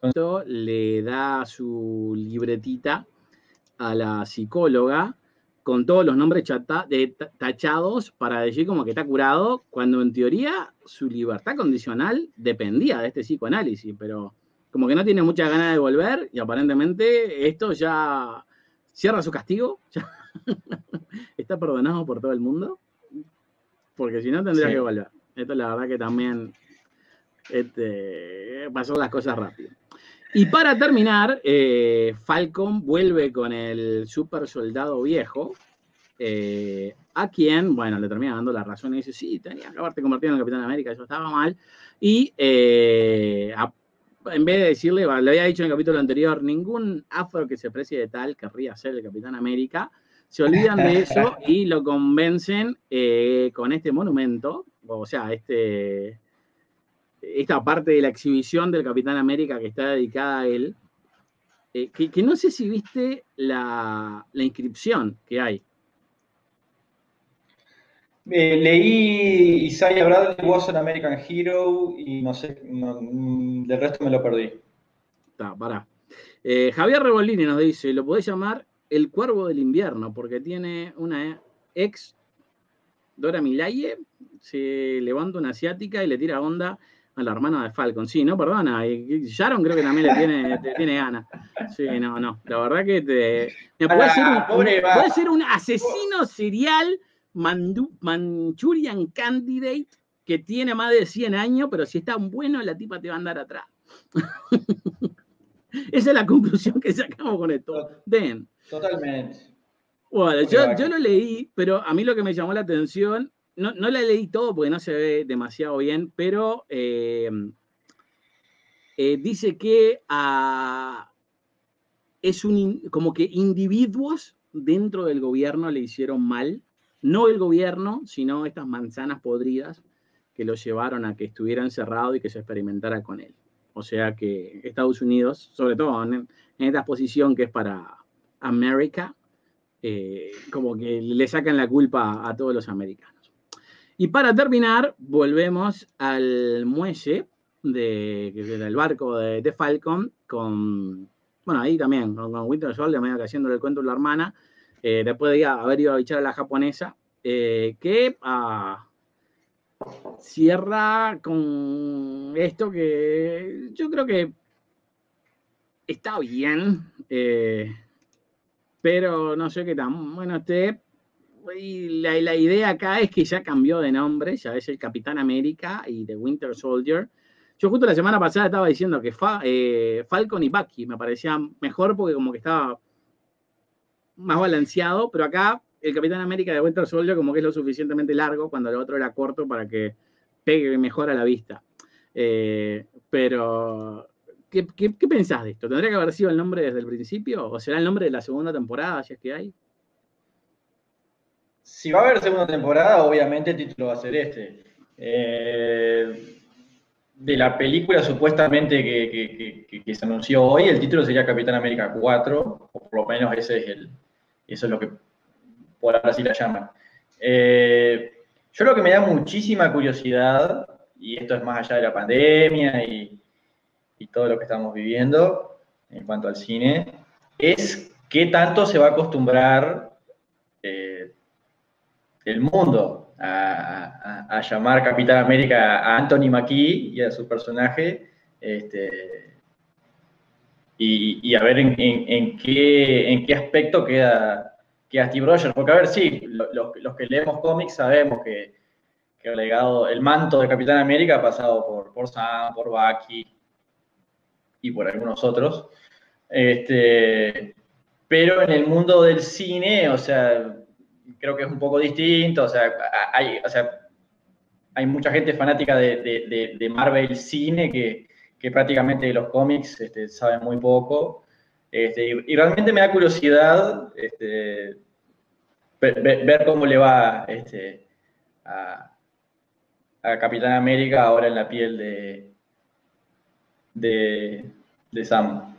Le da su libretita a la psicóloga con todos los nombres tachados para decir como que está curado, cuando en teoría su libertad condicional dependía de este psicoanálisis, pero como que no tiene muchas ganas de volver y aparentemente esto ya cierra su castigo, ya está perdonado por todo el mundo, porque si no tendría que Sí. volver. Esto la verdad que también pasó las cosas rápido. Y para terminar, Falcon vuelve con el super soldado viejo, a quien, bueno, le termina dando la razón y dice, sí, tenía que haberte convertido en el Capitán América, eso estaba mal. Y en vez de decirle, le había dicho en el capítulo anterior, ningún afro que se precie de tal querría ser el Capitán América, se olvidan de eso y lo convencen con este monumento, o sea, esta parte de la exhibición del Capitán América que está dedicada a él, que no sé si viste la inscripción que hay. Leí Isaiah Bradley was an American Hero y no sé, del resto me lo perdí. Está, pará. Javier Rebolini nos dice, lo podés llamar el Cuervo del Invierno, porque tiene una ex Dora Milaje, se levanta una asiática y le tira onda a la hermana de Falcon. Sí, no, perdona. Y Sharon creo que también le tiene ganas. Sí, no. La verdad que puede ser un asesino serial Manchurian Candidate que tiene más de 100 años, pero si está bueno, la tipa te va a andar atrás. Esa es la conclusión que sacamos con esto. Den. Totalmente. Bueno, yo lo leí, pero a mí lo que me llamó la atención, no la leí todo porque no se ve demasiado bien, pero dice que como que individuos dentro del gobierno le hicieron mal, no el gobierno, sino estas manzanas podridas que lo llevaron a que estuviera encerrado y que se experimentara con él. O sea que Estados Unidos, sobre todo en esta posición que es para América, como que le sacan la culpa a todos los americanos. Y para terminar, volvemos al muelle del barco de Falcon con bueno, ahí también, con Winter Soldier, medio que haciéndole el cuento a la hermana, después de haber ido a bichar a la japonesa, que cierra con esto que yo creo que está bien, pero no sé qué tan bueno esté. Y la idea acá es que ya cambió de nombre, ya es el Capitán América y The Winter Soldier. Yo justo la semana pasada estaba diciendo que Falcon y Bucky me parecían mejor porque como que estaba más balanceado, pero acá el Capitán América de Winter Soldier como que es lo suficientemente largo cuando el otro era corto para que pegue mejor a la vista. Pero, ¿qué pensás de esto? ¿Tendría que haber sido el nombre desde el principio? ¿O será el nombre de la segunda temporada, si es que hay? Si va a haber segunda temporada, obviamente el título va a ser este. De la película supuestamente que se anunció hoy, el título sería Capitán América 4, o por lo menos eso es lo que por ahora sí la llaman. Yo lo que me da muchísima curiosidad, y esto es más allá de la pandemia y todo lo que estamos viviendo en cuanto al cine, es qué tanto se va a acostumbrar el mundo a llamar Capitán América a Anthony Mackie y a su personaje, y a ver en qué aspecto queda Steve Rogers. Porque, a ver, sí, los que leemos cómics sabemos que el legado, el manto de Capitán América ha pasado por Sam, por Bucky y por algunos otros. Pero en el mundo del cine, o sea, creo que es un poco distinto. O sea, hay mucha gente fanática de Marvel cine que prácticamente de los cómics sabe muy poco. Y realmente me da curiosidad ver cómo le va a Capitán América ahora en la piel de Sam.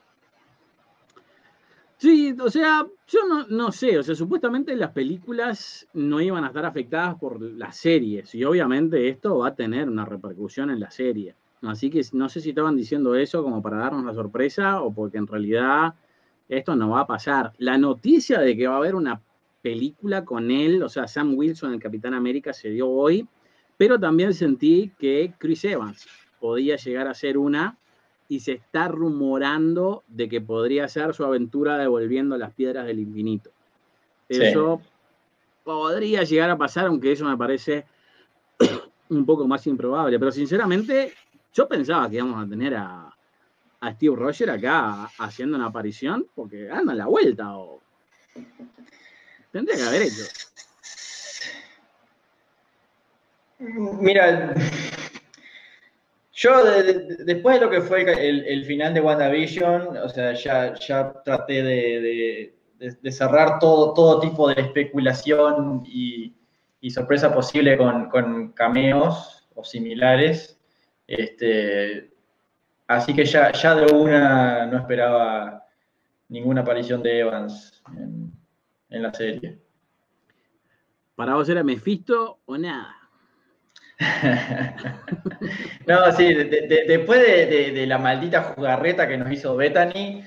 Sí, o sea, yo no sé, o sea, supuestamente las películas no iban a estar afectadas por las series y obviamente esto va a tener una repercusión en la serie. Así que no sé si estaban diciendo eso como para darnos la sorpresa o porque en realidad esto no va a pasar. La noticia de que va a haber una película con él, o sea, Sam Wilson, el Capitán América, se dio hoy, pero también sentí que Chris Evans podía llegar a ser una y se está rumorando de que podría ser su aventura devolviendo las piedras del infinito. Eso Sí. podría llegar a pasar, aunque eso me parece un poco más improbable. Pero sinceramente, yo pensaba que íbamos a tener a Steve Rogers acá haciendo una aparición, porque anda en la vuelta, o tendría que haber hecho. Mira, yo después de lo que fue el final de WandaVision, o sea, ya traté de cerrar todo tipo de especulación y sorpresa posible con cameos o similares. Así que ya de una no esperaba ninguna aparición de Evans en la serie. ¿Para vos era Mephisto o nada? No, sí, después de la maldita jugarreta que nos hizo Bethany,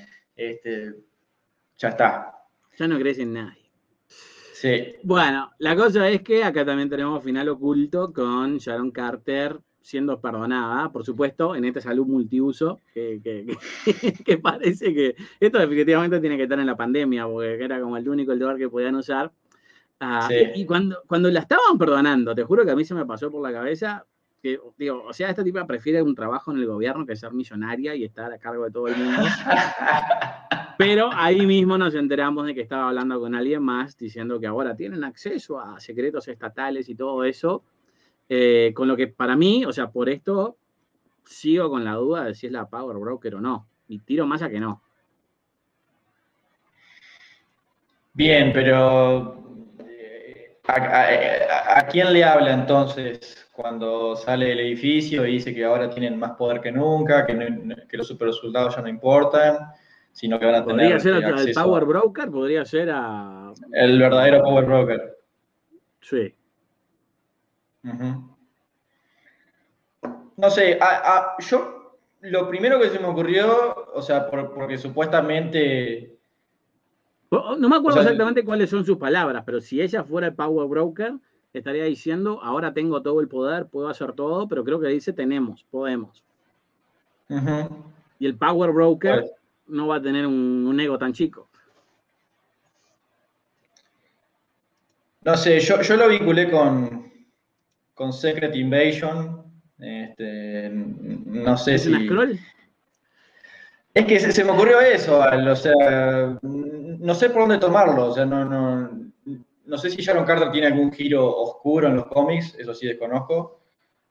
ya está. Ya no crees en nadie. Sí. Bueno, la cosa es que acá también tenemos final oculto con Sharon Carter siendo perdonada, por supuesto, en esta salud multiuso, que parece que esto definitivamente tiene que estar en la pandemia, porque era como el único lugar que podían usar. Sí. Y cuando la estaban perdonando, te juro que a mí se me pasó por la cabeza que, digo, o sea, esta tipa prefiere un trabajo en el gobierno que ser millonaria y estar a cargo de todo el mundo. Pero ahí mismo nos enteramos de que estaba hablando con alguien más diciendo que ahora tienen acceso a secretos estatales y todo eso. Con lo que para mí, o sea, por esto sigo con la duda de si es la Power Broker o no. Y tiro más a que no. Bien, pero ¿a quién le habla entonces cuando sale del edificio y dice que ahora tienen más poder que nunca, que los supersoldados ya no importan, sino que van a Podría tener ser el acceso Power Broker, podría ser a... el verdadero Power Broker? Sí. Uh-huh. No sé, yo lo primero que se me ocurrió, o sea, porque supuestamente, No me o acuerdo sea, exactamente cuáles son sus palabras, pero si ella fuera el Power Broker, estaría diciendo, ahora tengo todo el poder, puedo hacer todo, pero creo que dice tenemos, podemos. ujú, Y el Power Broker pues, no va a tener un ego tan chico. no sé, yo lo vinculé con Secret Invasion. No sé ¿Es una si. scroll? Es que se me ocurrió eso, o sea, no sé por dónde tomarlo, o sea, no sé si Sharon Carter tiene algún giro oscuro en los cómics, eso sí desconozco,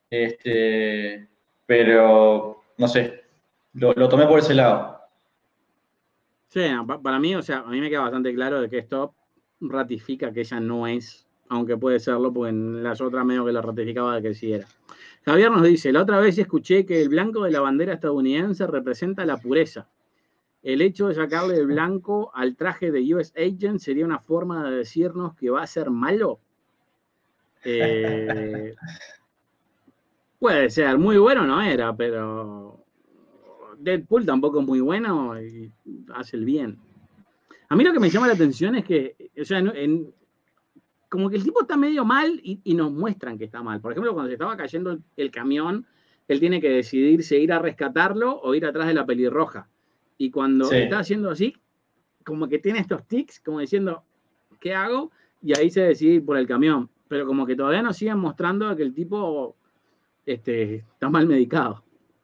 pero no sé, lo tomé por ese lado. Sí, no, para mí, o sea, a mí me queda bastante claro de que esto ratifica que ella no es, aunque puede serlo, porque en las otras medio que lo ratificaba de que sí era. Javier nos dice, la otra vez escuché que el blanco de la bandera estadounidense representa la pureza. El hecho de sacarle el blanco al traje de US Agent sería una forma de decirnos que va a ser malo. Eh, puede ser, muy bueno no era, pero Deadpool tampoco es muy bueno y hace el bien. A mí lo que me llama la atención es que, o sea, como que el tipo está medio mal y nos muestran que está mal. Por ejemplo, cuando se estaba cayendo el camión, él tiene que decidirse ir a rescatarlo o ir atrás de la pelirroja. Y cuando está Sí. haciendo así, como que tiene estos tics, como diciendo, ¿qué hago? Y ahí se decide ir por el camión. Pero como que todavía nos siguen mostrando que el tipo está mal medicado.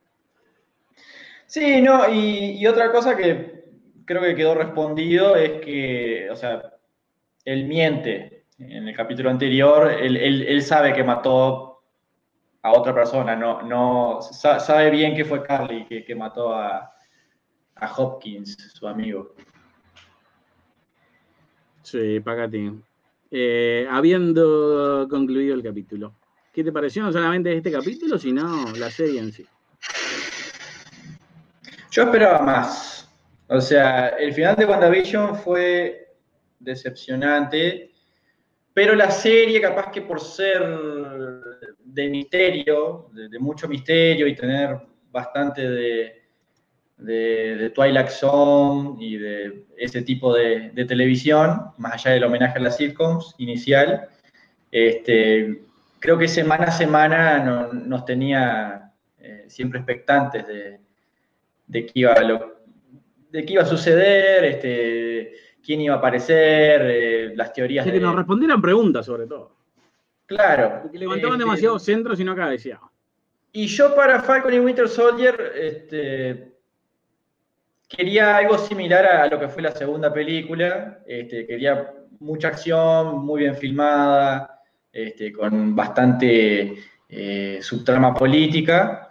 Sí, no, y otra cosa que creo que quedó respondido es que, o sea, él miente. En el capítulo anterior, él sabe que mató a otra persona, sabe bien que fue Carly que mató a Hopkins, su amigo. Sí, Pacatín. Habiendo concluido el capítulo, ¿qué te pareció no solamente este capítulo, sino la serie en sí? Yo esperaba más. O sea, el final de WandaVision fue decepcionante, pero la serie, capaz que por ser de misterio, de mucho misterio y tener bastante de Twilight Zone y de ese tipo de televisión, más allá del homenaje a las sitcoms inicial, creo que semana a semana nos tenía siempre expectantes de qué de qué iba a suceder, quién iba a aparecer, las teorías De que nos de. respondieran preguntas, sobre todo. Claro. De que levantaban demasiados centros y no cabeceaban. Y yo para Falcon y Winter Soldier quería algo similar a lo que fue la segunda película. Quería mucha acción, muy bien filmada, con bastante subtrama política.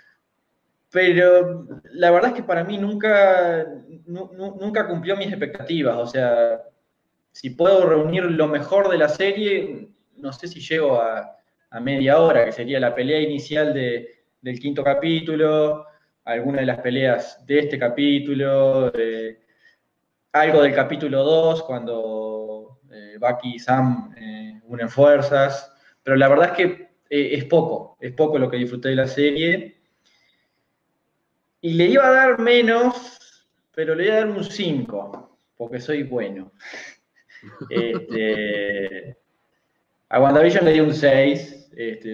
Pero la verdad es que para mí nunca cumplió mis expectativas. O sea, si puedo reunir lo mejor de la serie, no sé si llego a media hora, que sería la pelea inicial del quinto capítulo, alguna de las peleas de este capítulo, algo del capítulo 2 cuando Bucky y Sam unen fuerzas. Pero la verdad es que es poco lo que disfruté de la serie. Y le iba a dar menos, pero le iba a dar un 5 porque soy bueno. Este, a WandaVision le di un 6.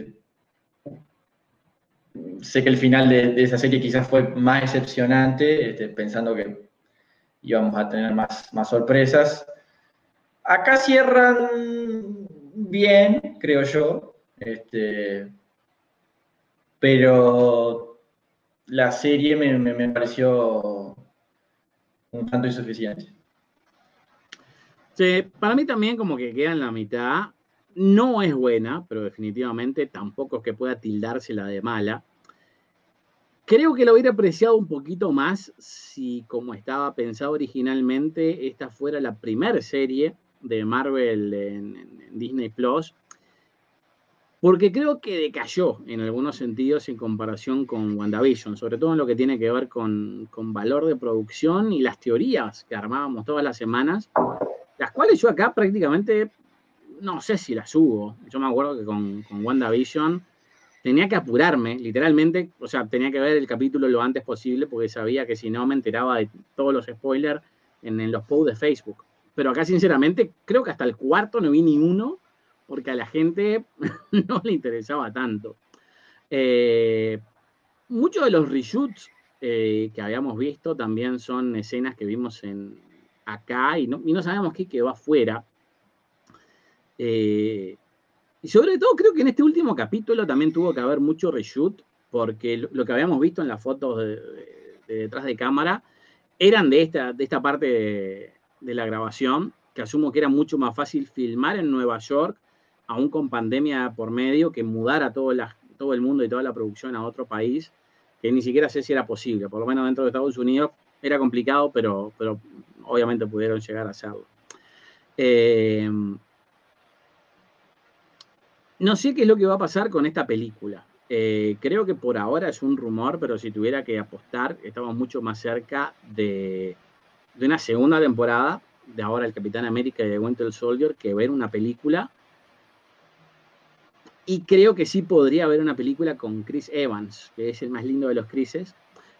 Sé que el final de esa serie quizás fue más decepcionante, pensando que íbamos a tener más sorpresas. Acá cierran bien, creo yo, pero la serie me pareció un tanto insuficiente. Sí, para mí también como que queda en la mitad. No es buena, pero definitivamente tampoco es que pueda tildársela de mala. Creo que lo hubiera apreciado un poquito más si, como estaba pensado originalmente, esta fuera la primera serie de Marvel en Disney Plus, porque creo que decayó en algunos sentidos en comparación con WandaVision, sobre todo en lo que tiene que ver con valor de producción y las teorías que armábamos todas las semanas, las cuales yo acá prácticamente no sé si las hubo. Yo me acuerdo que con WandaVision tenía que apurarme, literalmente, o sea, tenía que ver el capítulo lo antes posible porque sabía que si no me enteraba de todos los spoilers en los posts de Facebook. Pero acá, sinceramente, creo que hasta el cuarto no vi ni uno porque a la gente no le interesaba tanto. Muchos de los reshoots que habíamos visto también son escenas que vimos acá y no sabemos qué quedó afuera. Y sobre todo creo que en este último capítulo también tuvo que haber mucho reshoot, porque lo que habíamos visto en las fotos de detrás de cámara eran de esta parte de la grabación, que asumo que era mucho más fácil filmar en Nueva York, aún con pandemia por medio, que mudar a todo el mundo y toda la producción a otro país, que ni siquiera sé si era posible, por lo menos dentro de Estados Unidos era complicado, pero obviamente pudieron llegar a hacerlo. No sé qué es lo que va a pasar con esta película. Creo que por ahora es un rumor, pero si tuviera que apostar, estamos mucho más cerca de una segunda temporada de ahora el Capitán América y de Winter Soldier que ver una película. Y creo que sí podría haber una película con Chris Evans, que es el más lindo de los Chrises.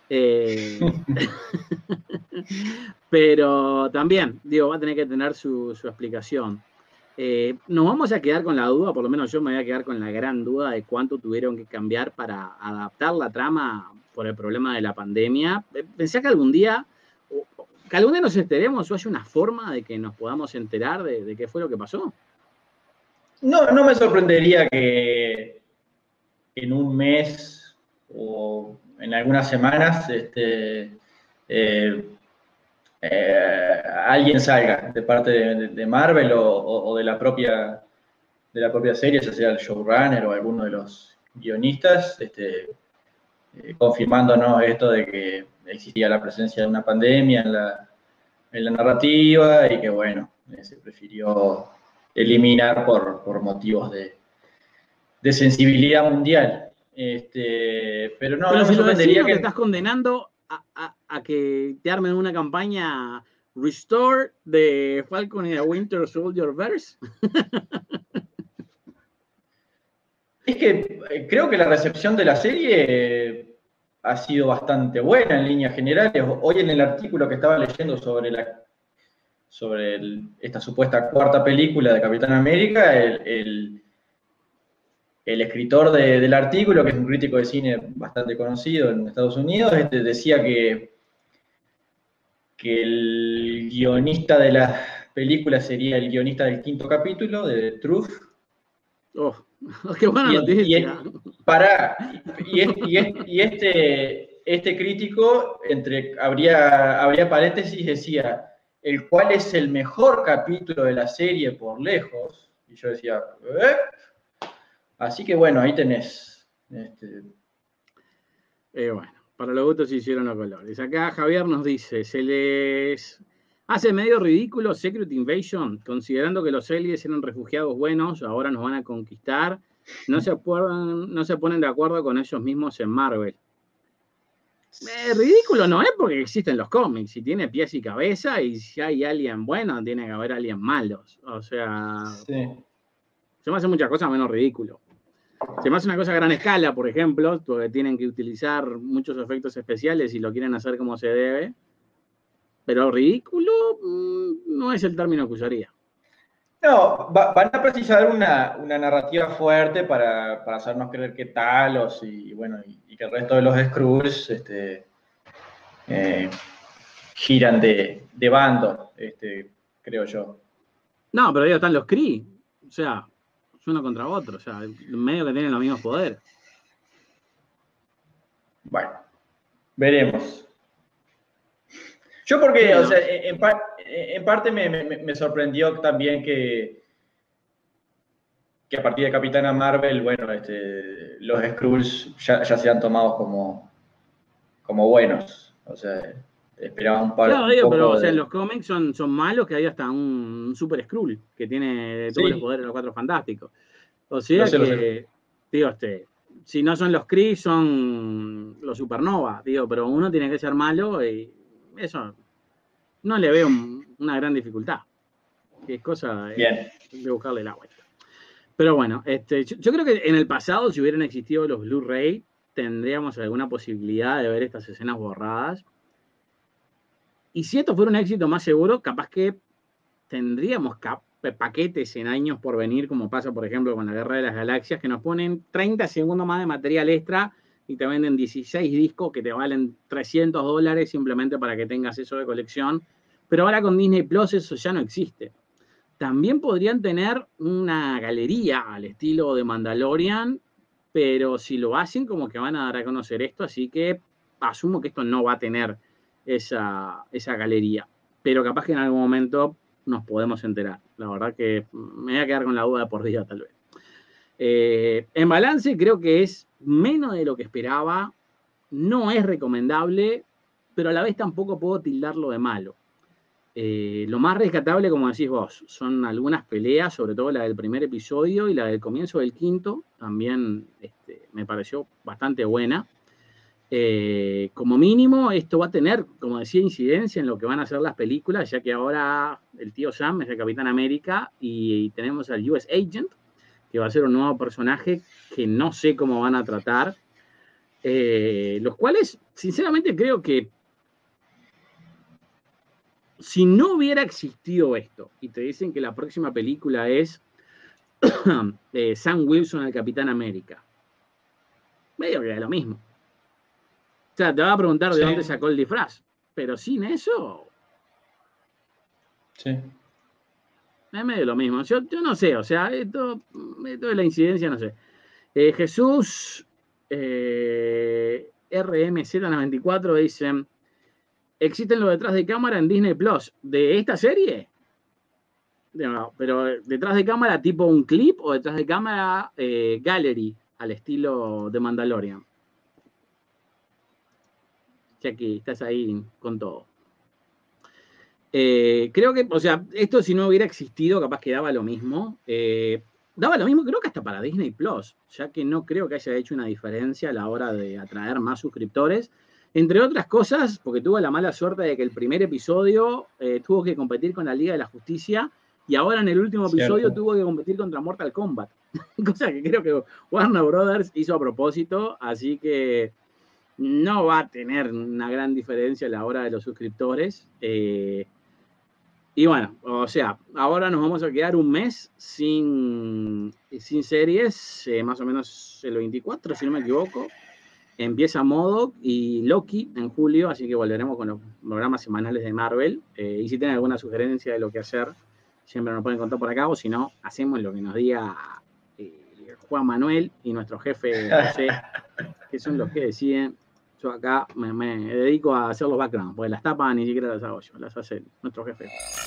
Pero también, digo, va a tener que tener su explicación. Nos vamos a quedar con la duda, por lo menos yo me voy a quedar con la gran duda de cuánto tuvieron que cambiar para adaptar la trama por el problema de la pandemia. Pensé que algún día nos enteremos o haya una forma de que nos podamos enterar de qué fue lo que pasó. No me sorprendería que en un mes o en algunas semanas alguien salga de parte de Marvel o de la propia serie, ya sea el showrunner o alguno de los guionistas, confirmándonos esto de que existía la presencia de una pandemia en la narrativa y que, bueno, se prefirió eliminar por motivos de sensibilidad mundial. Pero no me sorprendería que... te estás condenando a que te armen una campaña Restore de Falcon y de Winter Soldier Verse. Es que creo que la recepción de la serie ha sido bastante buena en líneas generales. Hoy en el artículo que estaba leyendo sobre esta supuesta cuarta película de Capitán América, el escritor del artículo, que es un crítico de cine bastante conocido en Estados Unidos, decía que el guionista de la película sería el guionista del quinto capítulo, de Truth. Oh, qué buena noticia. Este crítico, habría paréntesis, decía, el cual es el mejor capítulo de la serie por lejos. Y yo decía, ¿eh? Así que bueno, ahí tenés. Bueno, para los gustos se hicieron los colores. Acá Javier nos dice, se les hace medio ridículo Secret Invasion, considerando que los aliens eran refugiados buenos, ahora nos van a conquistar. No se ponen de acuerdo con ellos mismos en Marvel. Ridículo no es porque existen los cómics y tiene pies y cabeza, y si hay alguien bueno, tiene que haber alguien malos. O sea, sí. Se me hace muchas cosas menos ridículo. Se me hace una cosa a gran escala, por ejemplo, porque tienen que utilizar muchos efectos especiales y lo quieren hacer como se debe. Pero ridículo no es el término que usaría. No, van a precisar una narrativa fuerte para hacernos creer que Talos y que el resto de los Skrulls giran de bando, creo yo. No, pero digo, están los Kree. O sea, uno contra otro. O sea, medio que tienen los mismos poderes. Bueno, veremos. Yo porque, o sea, en parte me sorprendió también que a partir de Capitana Marvel, bueno, los Skrulls ya sean tomados como buenos. O sea, esperaba un par. Claro, digo, pero o sea, en los cómics son malos, que hay hasta un Super Skrull que tiene todos los poderes de los Cuatro Fantásticos. O sea que, digo, si no son los Kree, son los Supernova, digo, pero uno tiene que ser malo y eso no le veo una gran dificultad. Que es cosa de buscarle el agua. Pero bueno, yo creo que en el pasado, si hubieran existido los Blu-ray, tendríamos alguna posibilidad de ver estas escenas borradas. Y si esto fuera un éxito más seguro, capaz que tendríamos paquetes en años por venir, como pasa, por ejemplo, con la Guerra de las Galaxias, que nos ponen 30 segundos más de material extra y te venden 16 discos que te valen $300 simplemente para que tengas eso de colección. Pero ahora con Disney Plus eso ya no existe. También podrían tener una galería al estilo de Mandalorian, pero si lo hacen, como que van a dar a conocer esto, así que asumo que esto no va a tener esa galería. Pero capaz que en algún momento nos podemos enterar. La verdad que me voy a quedar con la duda por día, tal vez. En balance, creo que es menos de lo que esperaba. No es recomendable, pero a la vez tampoco puedo tildarlo de malo. Lo más rescatable, como decís vos, son algunas peleas, sobre todo la del primer episodio y la del comienzo del quinto. También me pareció bastante buena. Como mínimo, esto va a tener, como decía, incidencia en lo que van a ser las películas, ya que ahora el tío Sam es el Capitán América y tenemos al US Agent, que va a ser un nuevo personaje que no sé cómo van a tratar. Los cuales, sinceramente, creo que si no hubiera existido esto y te dicen que la próxima película es Sam Wilson, el Capitán América, medio que es lo mismo. O sea, te va a preguntar de dónde sacó el disfraz, pero sin eso, sí, es medio lo mismo. Yo no sé, o sea, esto de la incidencia, no sé. Jesús RMZ94 dice: ¿existen los detrás de cámara en Disney Plus de esta serie? No, pero detrás de cámara tipo un clip o detrás de cámara gallery al estilo de Mandalorian. Ya que estás ahí con todo. Creo que, o sea, esto si no hubiera existido, capaz que daba lo mismo. Daba lo mismo, creo que hasta para Disney Plus, ya que no creo que haya hecho una diferencia a la hora de atraer más suscriptores. Entre otras cosas, porque tuvo la mala suerte de que el primer episodio tuvo que competir con la Liga de la Justicia y ahora en el último episodio tuvo que competir contra Mortal Kombat. Cosa que creo que Warner Brothers hizo a propósito, así que no va a tener una gran diferencia a la hora de los suscriptores. Y bueno, o sea, ahora nos vamos a quedar un mes sin series, más o menos el 24, si no me equivoco. Empieza MODOK y Loki en julio, así que volveremos con los programas semanales de Marvel. Y si tienen alguna sugerencia de lo que hacer, siempre nos pueden contar por acá, o si no, hacemos lo que nos diga Juan Manuel y nuestro jefe José, que son los que deciden. Yo acá me dedico a hacer los backgrounds, porque las tapas ni siquiera las hago yo, las hace nuestro jefe.